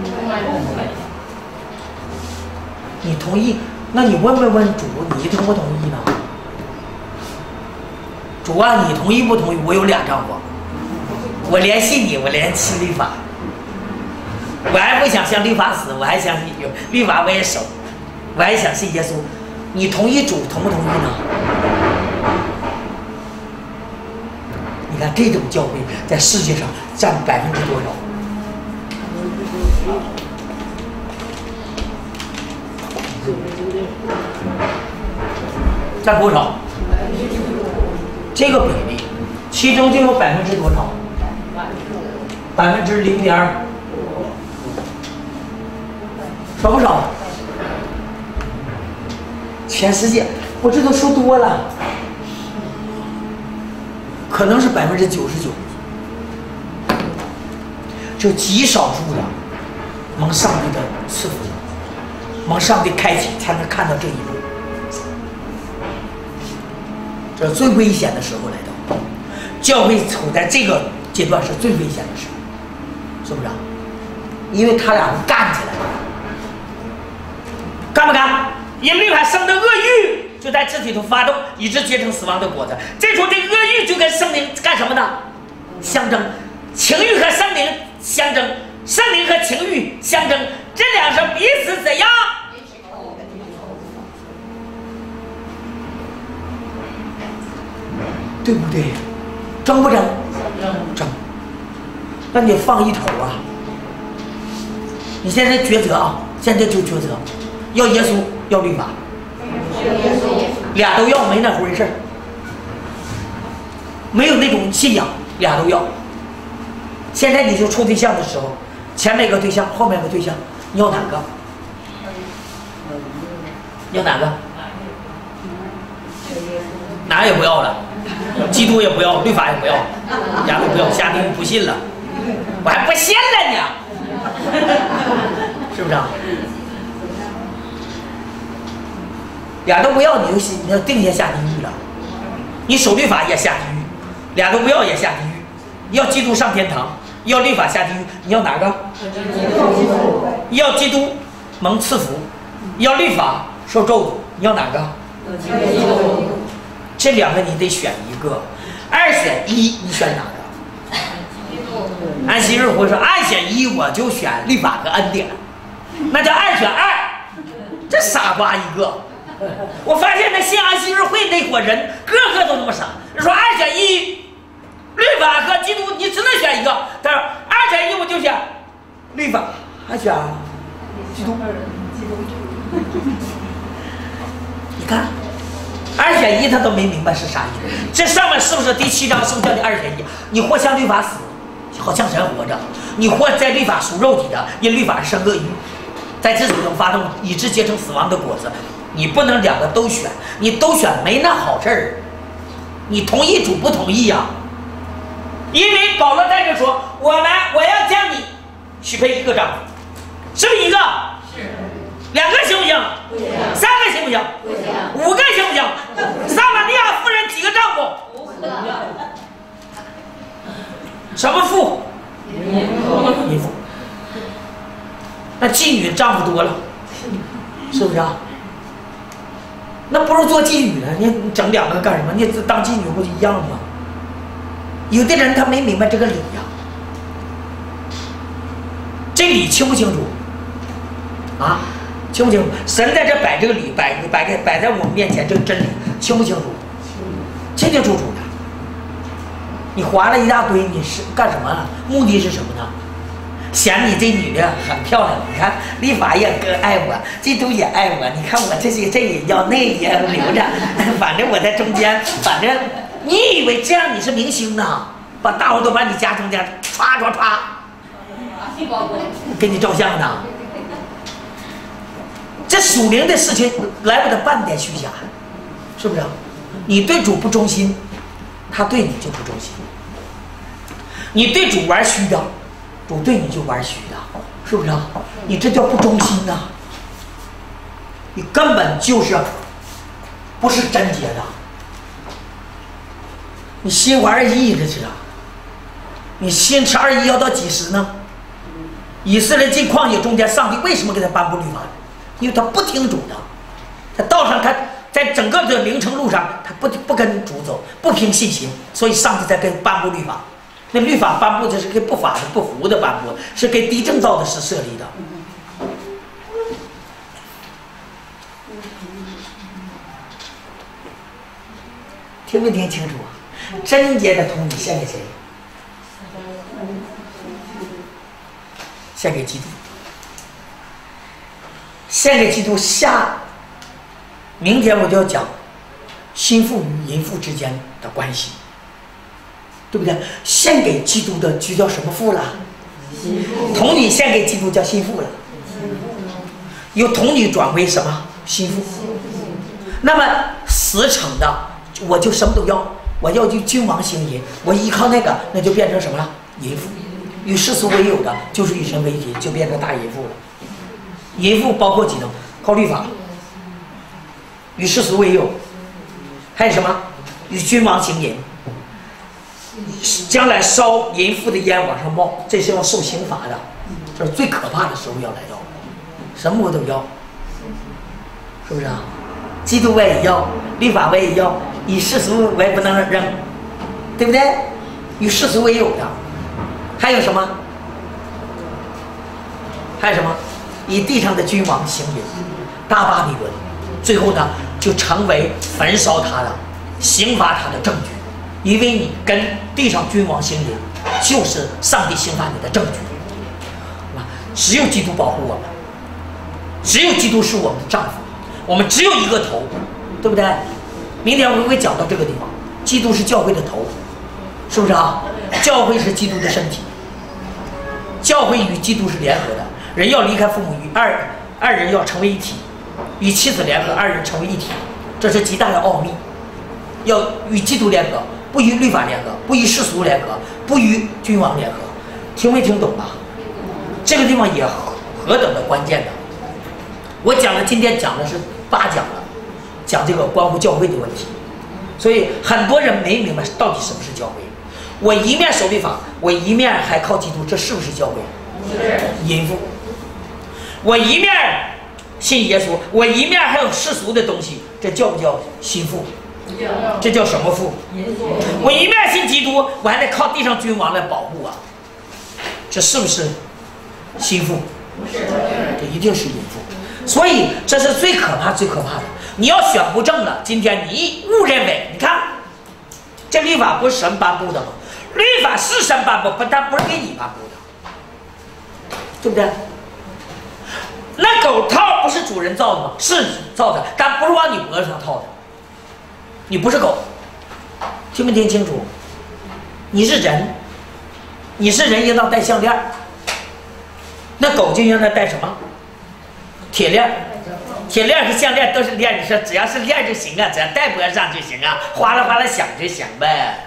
你同意？那你问主，你同不同意呢？主啊，你同意不同意？我有2丈夫，我联系你，我联系律法。我还不想向律法死，我还想有律法我也守，我还想信耶稣。你同意主，同不同意呢？你看这种教会在世界上占多少？占多少？这个比例，其中就有多少？0.2%，少不少？全世界，我这都说多了，可能是99%，就极少数的蒙上帝的赐福，蒙上帝开启，才能看到这一步。这最危险的时候来到。 教会处在这个阶段是最危险的时候，是不是？因为他俩干起来了，干不干？因为律法生的恶欲就在肢体中发动，以致结成死亡的果子。这时候，这个恶欲就跟圣灵干什么呢？相争，情欲和圣灵相争，圣灵和情欲相争，这两者彼此怎样？对不对？争不争？争。那你放一头啊！你现在抉择啊，现在就抉择，要耶稣，要律法，俩都要，没那回事儿，没有那种信仰，俩都要。现在你就处对象的时候，前面一个对象，后面一个对象，你要哪个？要哪个？哪也不要了，基督也不要，律法也不要，俩都不要，下地狱不信了，我还不信了呢，是不是啊？俩都不要，你要定下地狱了，你守律法也下地狱，俩都不要也下地狱，要基督上天堂，要律法下地狱，你要哪个？要基督蒙赐福，要律法受咒诅，你要哪个？这两个你得选一个，二选一，你选哪个？安息日会说二选一，我就选律法和恩典，那叫二选二，这傻瓜一个。我发现那信安息日会那伙人个个都那么傻，说二选一，律法和基督你只能选一个，但是二选一我就选律法，还选基督。你看二选一他都没明白是啥意思，这上面是不是第7章是不是叫你二选一？你或向律法死，好像人活着；你或在律法属肉体的，因律法生恶欲，在肢体中发动，以致结成死亡的果子。你不能两个都选，你都选没那好事儿。你同意主不同意呀？因为保罗在这说，我要将你许配一个丈夫，是不是一个？是。两个行不行？不行。三个行不行？不行。5个行不行？撒玛利亚妇人几个丈夫？5个。什么妇？淫妇。那妓女丈夫多了，是不是啊？那不如做妓女呢？你整2个干什么？你当妓女不就一样吗？有的人他没明白这个理呀，这理清不清楚？啊，清不清楚？神在这摆这个理，摆在我们面前，这个真理清不清楚？清清楚楚的。你划了一大堆，你是干什么？目的是什么呢？嫌你这女的很漂亮，你看律法也爱我，基督也爱我，你看我这也要，那也留着，反正我在中间，反正你以为这样你是明星呢？把大伙都把你夹中间，歘歘歘，给你照相呢。这属灵的事情来不得半点虚假，是不是？你对主不忠心，他对你就不忠心；你对主玩虚的，主对你就玩虚的，是不是？你这叫不忠心呐！你根本就是不是贞洁的，你心怀2意这是。你心持2意要到几时呢？以色列进旷野中间，上帝为什么给他颁布律法？因为他不听主的，他道上他在整个的灵程路上，他不跟主走，不凭信心，所以上帝才给颁布律法。那律法颁布的是给不法的、不服的颁布，是给低正道的是设立的。听没听清楚啊？贞洁的童女献给谁？献给基督。献给基督明天我就要讲心腹与淫妇之间的关系，对不对？献给基督的就叫什么妇了？童女献给基督叫心腹了，由童女转为什么？心腹。那么死惩的，我就什么都要，我要就君王行淫，我依靠那个，那就变成什么了？淫妇。与世俗为友的，就是与神为敌，就变成大淫妇了。淫妇包括几种？靠律法，与世俗为友，还有什么？与君王行淫。 将来烧淫妇的烟往上冒，这是要受刑罚的，这是最可怕的时候要来到，什么我都要，是不是啊？基督我也要，律法我也要，以世俗我也不能扔，对不对？与世俗为友的，还有什么？还有什么？以地上的君王行淫，大巴比伦，最后呢就成为焚烧他的、刑罚他的证据，因为你跟地上君王行淫，就是上帝刑罚你的证据。只有基督保护我们，只有基督是我们的丈夫，我们只有一个头，对不对？明天我们会讲到这个地方，基督是教会的头，是不是啊？教会是基督的身体，教会与基督是联合的。人要离开父母，与二人要成为一体，与妻子联合，二人成为一体，这是极大的奥秘。要与基督联合，不与律法联合，不与世俗联合，不与君王联合。听没听懂啊？这个地方也何等的关键的。我今天讲的是8讲了，讲这个关乎教会的问题，所以很多人没明白到底什么是教会。我一面守律法，我一面还靠基督，这是不是教会？是淫妇。我一面信耶稣，我一面还有世俗的东西，这叫不叫心腹？这叫什么腹？我一面信基督，我还得靠地上君王来保护啊，这是不是心腹？这一定是淫妇。所以这是最可怕、最可怕的。你要选不正了，今天你误认为，你看这律法不是神颁布的吗？律法是神颁布，但不是给你颁布的，对不对？那狗套不是主人造的吗？是造的，但不是往你脖子上套的。你不是狗，听没听清楚？你是人，你是人应当戴项链，那狗就应该戴什么？铁链。铁链和项链都是链，你说只要是链就行啊，只要戴脖子上就行啊，哗啦哗啦响就行呗。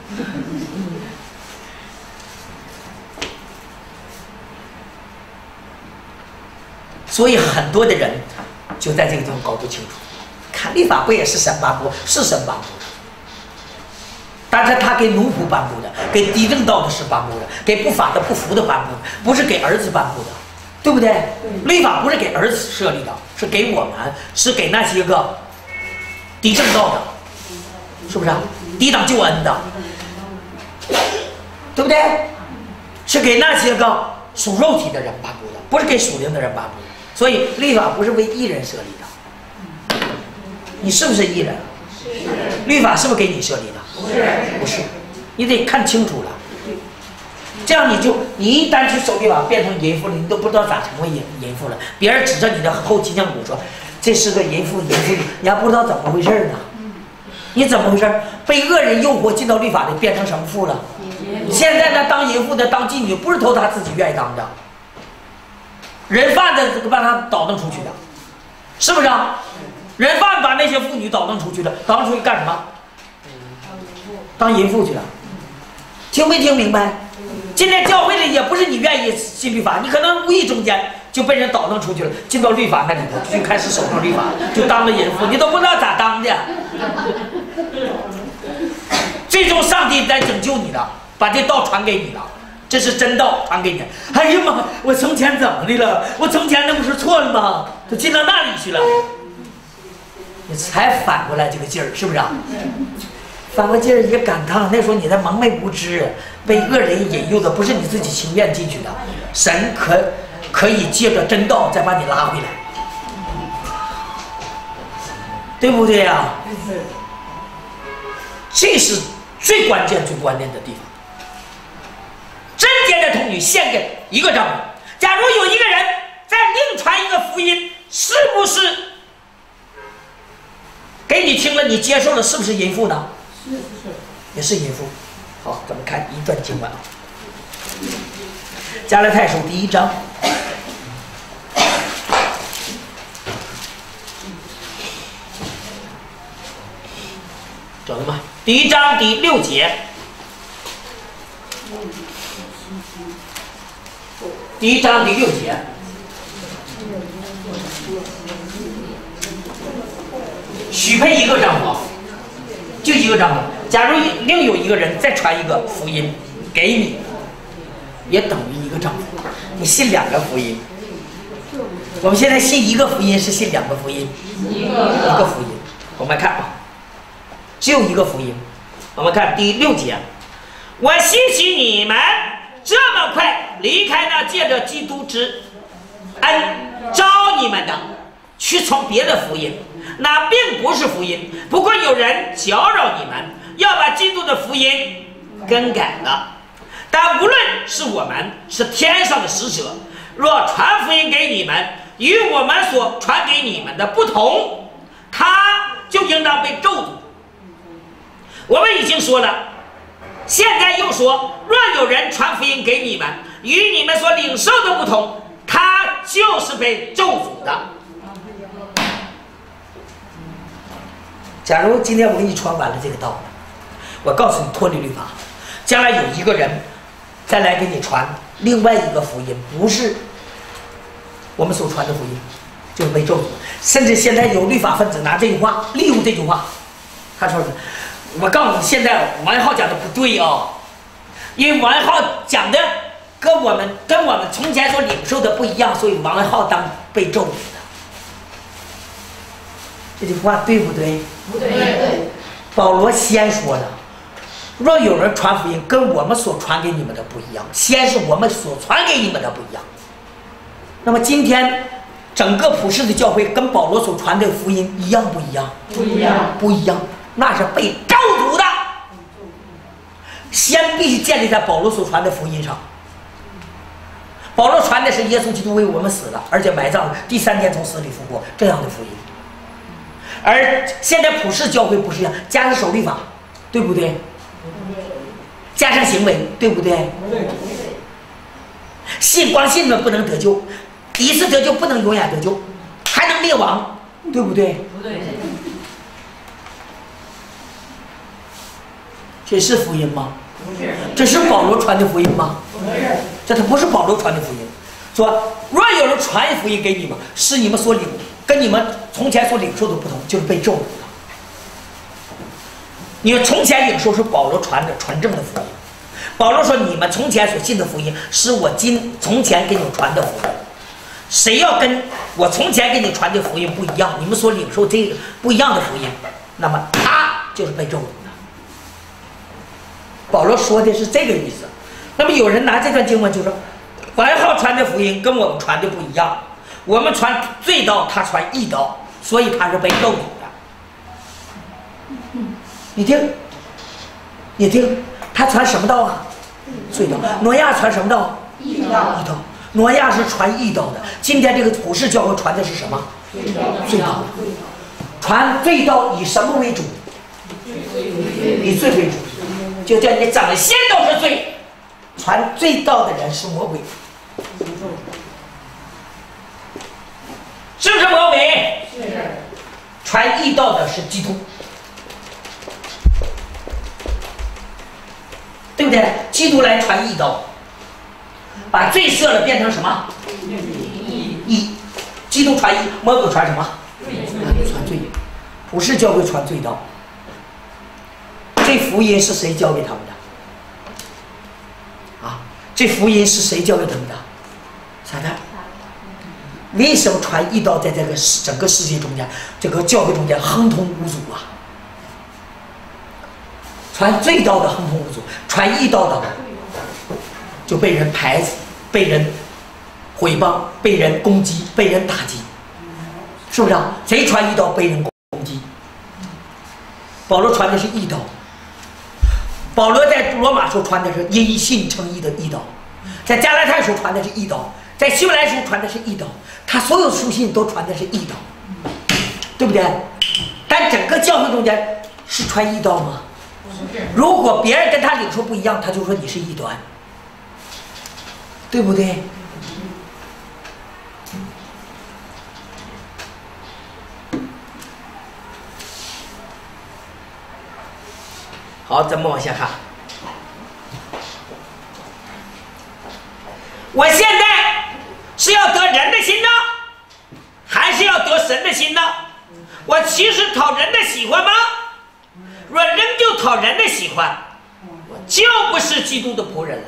所以很多的人就在这个地方搞不清楚，看律法不也是神颁布，是神颁布的，但是他给奴仆颁布的，给低正道的是颁布的，给不法的不服的颁布的，不是给儿子颁布的，对不对？律法不是给儿子设立的，是给我们，是给那些个低正道的，是不是啊？抵挡救恩的，对不对？是给那些个属肉体的人颁布的，不是给属灵的人颁布的。所以律法不是为义人设立的，你是不是义人？律法是不是给你设立的？不是，你得看清楚了。这样你一旦去守律法，变成淫妇了，你都不知道咋成为淫妇了。别人指着你的后脊梁骨说这是个淫妇，你还不知道怎么回事呢。你怎么回事？被恶人诱惑进到律法里，变成什么妇了？现在呢，当淫妇的、当妓女，不是都他自己愿意当的。人贩子把他倒腾出去的，是不是啊？人贩把那些妇女倒腾出去的，倒腾出去干什么？当淫妇去了。听没听明白？今天教会里也不是你愿意信律法，你可能无意中间就被人倒腾出去了，进到律法那里头就开始守上律法，就当了淫妇，你都不知道咋当的。最终上帝来拯救你的，把这道传给你的。这是真道传给你。哎呀妈，我从前怎么的了？我从前那不是错了吗？都进到那里去了，你才反过来这个劲儿，是不是啊？反过劲儿也感叹，那时候你在蒙昧无知，被恶人引诱的，不是你自己情愿进去的。神可以借着真道再把你拉回来，对不对呀？这是最关键的地方。贞洁的童女献给一个丈夫。假如有一个人再另传一个福音，是不是给你听了，你接受了，是不是淫妇呢？是，也是淫妇。好，咱们看一段经文啊，《加拉太书》第1章。找到吗？第1章第6节。第1章第6节，许配一个丈夫，就一个丈夫， 假如另有一个人再传一个福音给你，也等于一个丈夫，你信2个福音。我们现在信一个福音是信2个福音，一个福音。我们看啊，只有一个福音。我们看第6节，我兴许你们这么快离开那借着基督之恩招你们的，去从别的福音，那并不是福音。不过有人搅扰你们，要把基督的福音更改了。但无论是我们是天上的使者，若传福音给你们，与我们所传给你们的不同，他就应当被咒诅。我们已经说了，现在又说，若有人传福音给你们，与你们所领受的不同，他就是被咒诅的。假如今天我给你传完了这个道，我告诉你脱离律法，将来有一个人再来给你传另外一个福音，不是我们所传的福音，就是被咒诅。甚至现在有律法分子拿这句话利用这句话，他说是，我告诉你，现在王一浩讲的不对哦，因为王一浩讲的跟我们从前所领受的不一样，所以王一浩当被咒诅的。这句话对不对？ 不对。 保罗先说的，若有人传福音跟我们所传给你们的不一样，先是我们所传给你们的不一样。那么今天整个普世的教会跟保罗所传的福音一样不一样？ 不一样， 不一样，那是被咒诅的。先必须建立在保罗所传的福音上。保罗传的是耶稣基督为我们死了，而且埋葬了，第3天从死里复活，这样的福音。而现在普世教会不是一样，加上守律法，对不对？加上行为，对不对？信光信了不能得救，一次得救不能永远得救，还能灭亡，对不对？ 不对。 这是福音吗？ 不是。 这是保罗传的福音吗？ 不是。 这不是保罗传的福音。说若有人传福音给你们，是你们所领，跟你们从前所领受的不同，就是被咒诅的。你们从前领受是保罗传的纯正的福音。保罗说，你们从前所信的福音是我从前给你们传的福音。谁要跟我从前给你传的福音不一样，你们所领受这个不一样的福音，那么他就是被咒诅的。保罗说的是这个意思。那么有人拿这段经文就说，王一浩传的福音跟我们传的不一样，我们传罪道，他传义道，所以他是被咒诅的。你听，他传什么道啊？罪道。挪亚传什么道？ 义道。 义道。挪亚是传义道的。今天这个普世教会传的是什么？罪道。传罪道以什么为主？以罪为主。就叫你长先都是罪，传罪道的人是魔鬼，是不是魔鬼？ 是。 传义道的是基督，对不对？基督来传义道，把罪赦了变成什么？义。基督传义，魔鬼传什么？传罪。普世教会传罪道。这福音是谁教给他们的？啊，这福音是谁教给他们的？撒旦。为什么传义道在这个整个世界中间，这个教会中间亨通无阻啊？传罪道的亨通无阻，传义道的就被人排挤、被人毁谤、被人攻击、被人打击，是不是啊？谁传义道被人攻击？保罗传的是义道。保罗在罗马书传的是因信称义的义道，在加拉太书传的是义道，在希伯来书传的是义道，他所有书信都传的是义道，对不对？但整个教会中间是传义道吗？如果别人跟他领受不一样，他就说你是异端，对不对？好，咱们往下看。我现在是要得人的心呢，还是要得神的心呢？我其实讨人的喜欢吗？ 若仍旧讨人的喜欢，我就不是基督的仆人了。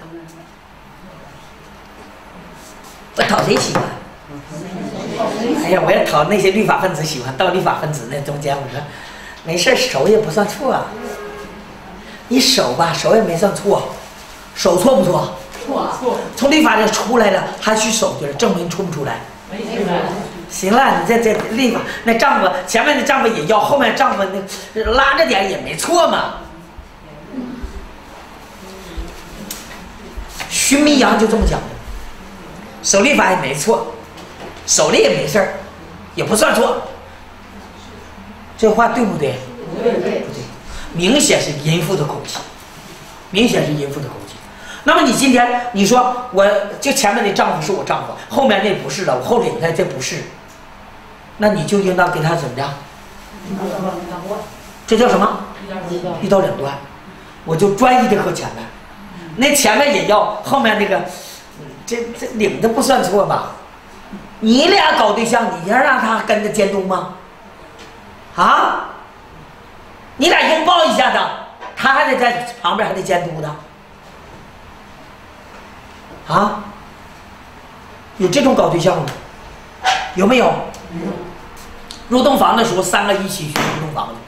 我讨谁喜欢？哎呀，我要讨那些律法分子喜欢。到律法分子那中间，我说没事，守也不算错啊。你守吧，守也没算错，守错不错？错。从律法里出来了，还去守去了，证明出不出来？没出来。行了，你这律法那丈夫前面的丈夫也要，后面丈夫那拉着点也没错嘛。寻迷羊就这么讲的，守律法也没错，守了也没事儿，也不算错。这话对不对？不对，明显是淫妇的口气，明显是淫妇的口气。那么你今天你说我就前面的丈夫是我丈夫，后面那不是了，我后领的这不是，那你就应当给他怎么着？这叫什么？一刀两断。我就专一的和前面，那前面也要，后面那个，这领的不算错吧？你俩搞对象，你要让他跟着监督吗？啊？你俩拥抱一下子，他还得在旁边还得监督的。啊？有这种搞对象吗？有没有？入洞房的时候，3个一起去入洞房的，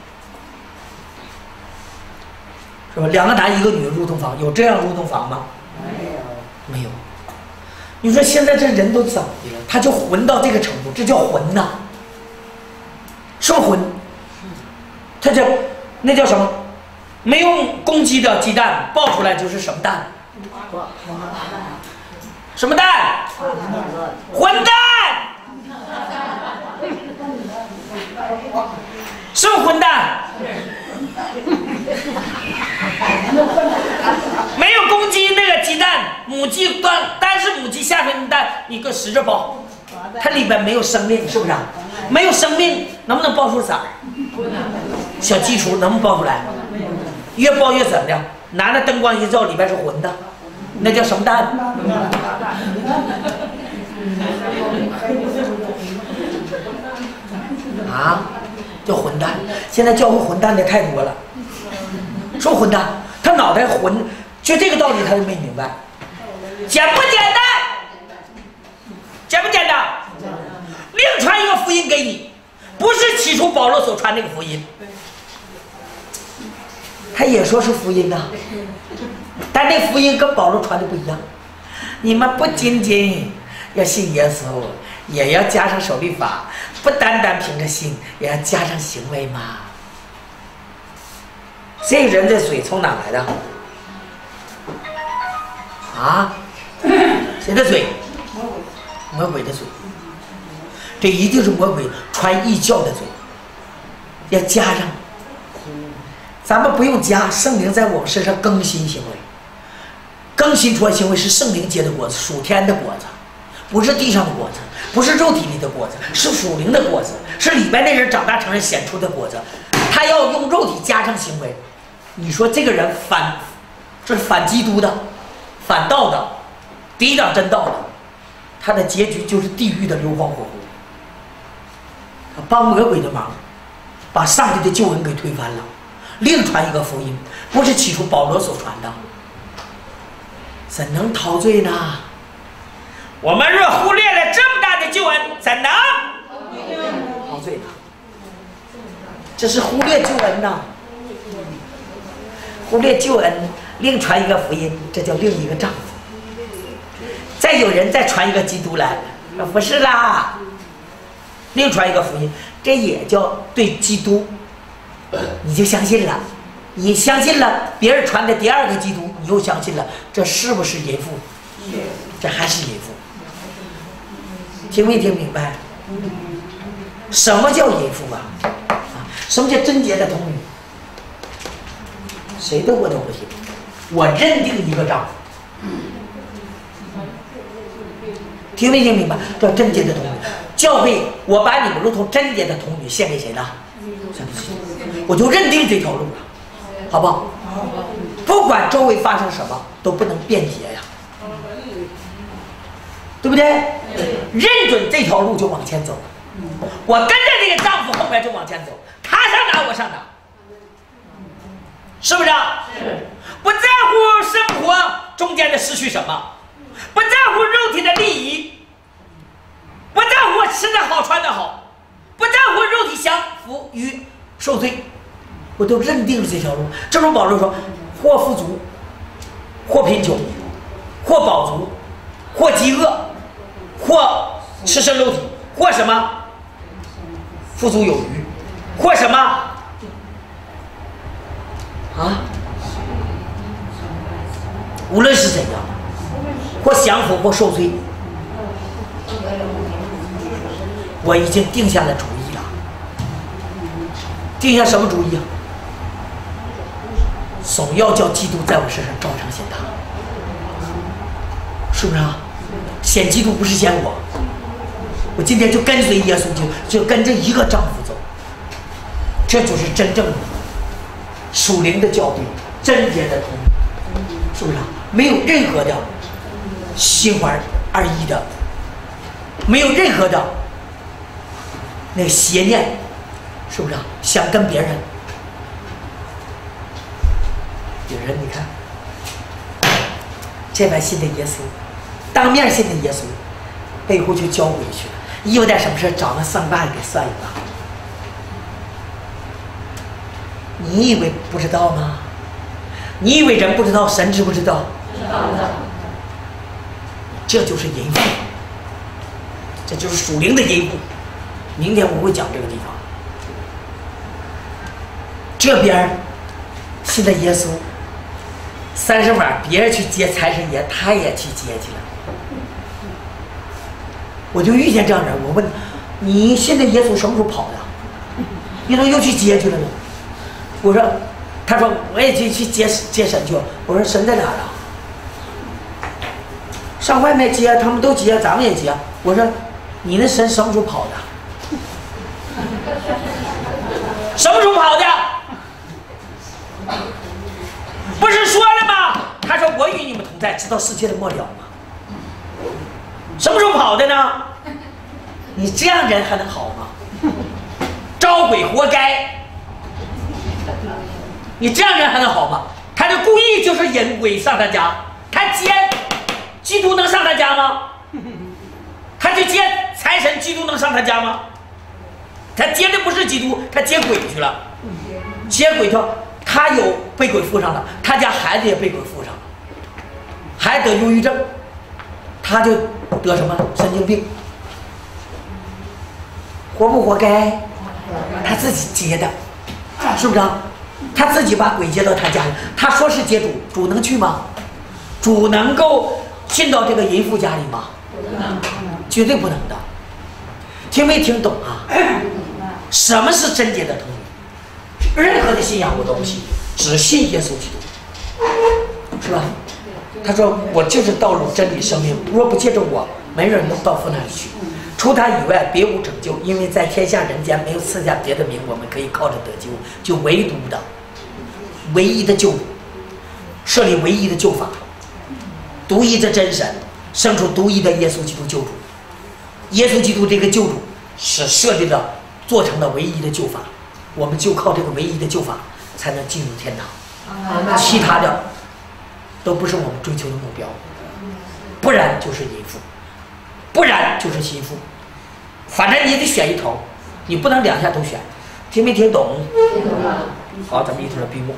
是吧？2个男1个女入洞房，有这样入洞房吗？没有。你说现在这人都怎么的了？他就混到这个程度，这叫混呐，是不是混？他叫那叫什么？没用公鸡的鸡蛋爆出来就是什么蛋？什么蛋？混蛋！是不是混蛋？没有公鸡那个鸡蛋，母鸡单是母鸡下出来的蛋，你搁使着包，它里边没有生命，是不是？没有生命，能不能爆出色儿？小鸡雏能不能爆出来？越爆越怎么的？拿着灯光一照，里边是混的，那叫什么蛋？啊，叫混蛋。现在教会混蛋的太多了，说混蛋，他脑袋混，就这个道理他就没明白。简不简单？简不简单？另传一个福音给你，不是起初保罗所传那个福音，他也说是福音呐，但那福音跟保罗传的不一样。你们不仅仅要信耶稣，也要加上守律法，不单单凭着信，也要加上行为嘛。这个人的嘴从哪来的？啊？谁的嘴？魔鬼的嘴。这一定是魔鬼传异教的嘴，要加上。咱们不用加，圣灵在我们身上更新行为，更新出来行为是圣灵结的果子，属天的果子，不是地上的果子，不是肉体里的果子，是属灵的果子，是里边那人长大成人显出的果子。他要用肉体加上行为，你说这个人这是反基督的，反道的，抵挡真道的，他的结局就是地狱的硫磺火湖。他帮魔鬼的忙，把上帝的救恩给推翻了，另传一个福音，不是起初保罗所传的，怎能陶醉呢？我们若忽略了这么大的救恩，怎能陶醉呢？这是忽略救恩呐，忽略救恩，另传一个福音，这叫另一个丈夫。再有人再传一个基督来，不是啦，另传一个福音，这也叫对基督，你就相信了，你相信了别人传的第二个基督，你又相信了，这是不是淫妇？这还是淫妇。听没听明白？什么叫淫妇啊？什么叫贞洁的童女？谁的我都不行，我认定一个丈夫。听没听明白？叫贞洁的童女。教会，我把你们如同贞洁的童女献给谁呢？献给谁？我就认定这条路了，好不好？不管周围发生什么，都不能辩解呀，对不对？认准这条路就往前走。我跟着这个丈夫后面就往前走，他上哪我上哪。 是不是？ 是。 不在乎生活中间的失去什么，不在乎肉体的利益，不在乎我吃的好穿的好，不在乎肉体降服于受罪，我都认定了这条路。正如保罗说，或富足，或贫穷，或饱足，或饥饿，或吃生肉体，或什么富足有余，或什么啊？无论是怎样，或降服或受罪，我已经定下了主意了。定下什么主意啊？总要叫基督在我身上照常显大，是不是啊？显基督不是显我，我今天就跟随耶稣，就跟着一个丈夫走，这就是真正的属灵的教诲，贞洁的统一，是不是啊？没有任何的心怀二意的，没有任何的那个邪念，是不是啊？想跟别人，有人你看，这边信的耶稣，当面信的耶稣，背后就交鬼去了，一有点什么事找个僧办给算一卦。你以为不知道吗？你以为人不知道，神知不知道？ 知道的。 这就是淫妇，这就是属灵的淫妇。明天我会讲这个地方。这边信的耶稣，30晚别人去接财神爷，他也去接去了。我就遇见这样人，我问你信的耶稣什么时候跑的？你怎么又去接去了呢？我说，他说我也去接神去了。我说神在哪儿啊？上外面接，他们都接，咱们也接。我说你那神什么时候跑的？什么时候跑的？不是说了吗？他说我与你们同在，直到世界的末了吗？什么时候跑的呢？你这样人还能好吗？招鬼活该！你这样人还能好吗？他就故意就是引鬼上他家，他接基督能上他家吗？他去接财神，基督能上他家吗？他接的不是基督，他接鬼去了。接鬼他有被鬼附上了，他家孩子也被鬼附上了，还得忧郁症，他就得什么神经病，活不活该？他自己接的，是不是啊？他自己把鬼接到他家里，他说是接主，主能去吗？主能够进到这个淫妇家里吗？绝对不能的。听没听懂啊？什么是贞洁的童女？任何的信仰我都不信，只信耶稣基督，是吧？他说我就是道路真理生命，若不借着我，没人能到父那里去。除他以外别无拯救，因为在天下人间没有赐下别的名，我们可以靠着得救，就唯独的唯一的救主，设立唯一的救法，独一的真神生出独一的耶稣基督救主。耶稣基督这个救主是设立了做成了唯一的救法，我们就靠这个唯一的救法才能进入天堂，其他的都不是我们追求的目标，不然就是淫妇，不然就是心腹，反正你得选一头，你不能两下都选。听没听懂？ 听懂了。 好，咱们一同来闭幕。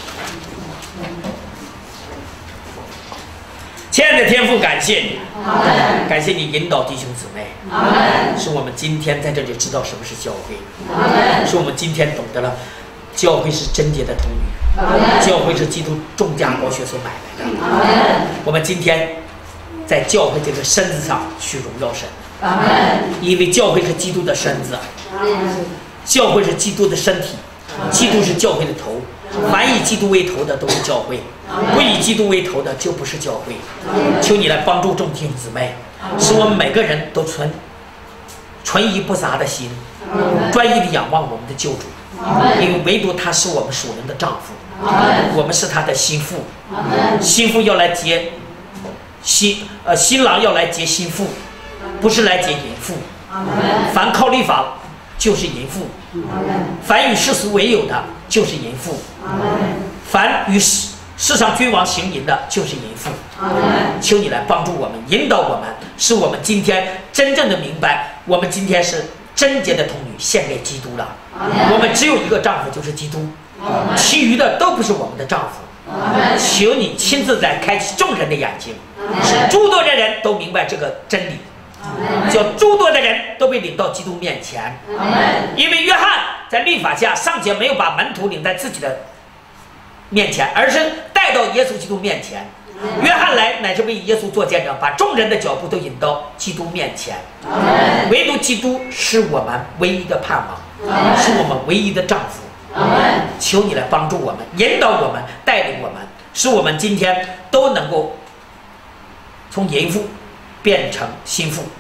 亲爱的天父，感谢你，感谢你引导弟兄姊妹，使我们今天在这里知道什么是教会，使我们今天懂得了教会是贞洁的童女，教会是基督重价宝血所买来的。我们今天在教会这个身子上去荣耀神，因为教会是基督的身子，教会是基督的身体，基督是教会的头，凡以基督为头的都是教会，不以基督为头的就不是教会。求你来帮助众弟兄姊妹，使我们每个人都存疑不杂的心，专一的仰望我们的救主，因为唯独他是我们属灵的丈夫，我们是他的心腹，心腹要来结新郎要来结心腹，不是来结淫妇。凡靠律法就是淫妇，凡与世俗为友的就是淫妇， 凡与世上君王行淫的，就是淫妇。求你来帮助我们，引导我们，使我们今天真正的明白，我们今天是贞洁的童女，献给基督了。我们只有一个丈夫，就是基督，其余的都不是我们的丈夫。求你亲自来开启众人的眼睛，使诸多的人都明白这个真理，叫诸多的人都被领到基督面前。因为约翰在律法下尚且没有把门徒领在自己的面前，而是带到耶稣基督面前。约翰来乃是为耶稣做见证，把众人的脚步都引到基督面前。唯独基督是我们唯一的盼望，是我们唯一的丈夫。求你来帮助我们，引导我们，带领我们，使我们今天都能够从淫妇变成新妇，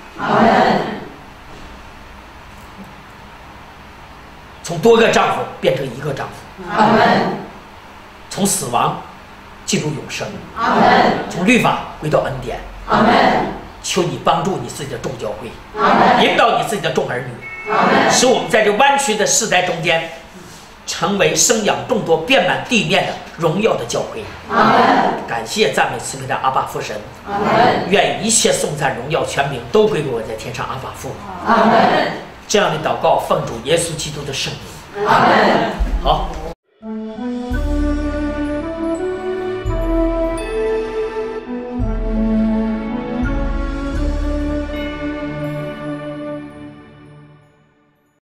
从多个丈夫变成一个丈夫，从死亡进入永生，从律法归到恩典。求你帮助你自己的众教会，引导你自己的众儿女，使我们在这弯曲的世代中间成为生养众多、遍满地面的荣耀的教会。感谢赞美慈悲的阿爸父神，愿一切颂赞、荣耀、权柄都归给我在天上阿爸父。这样的祷告，奉主耶稣基督的圣名。好。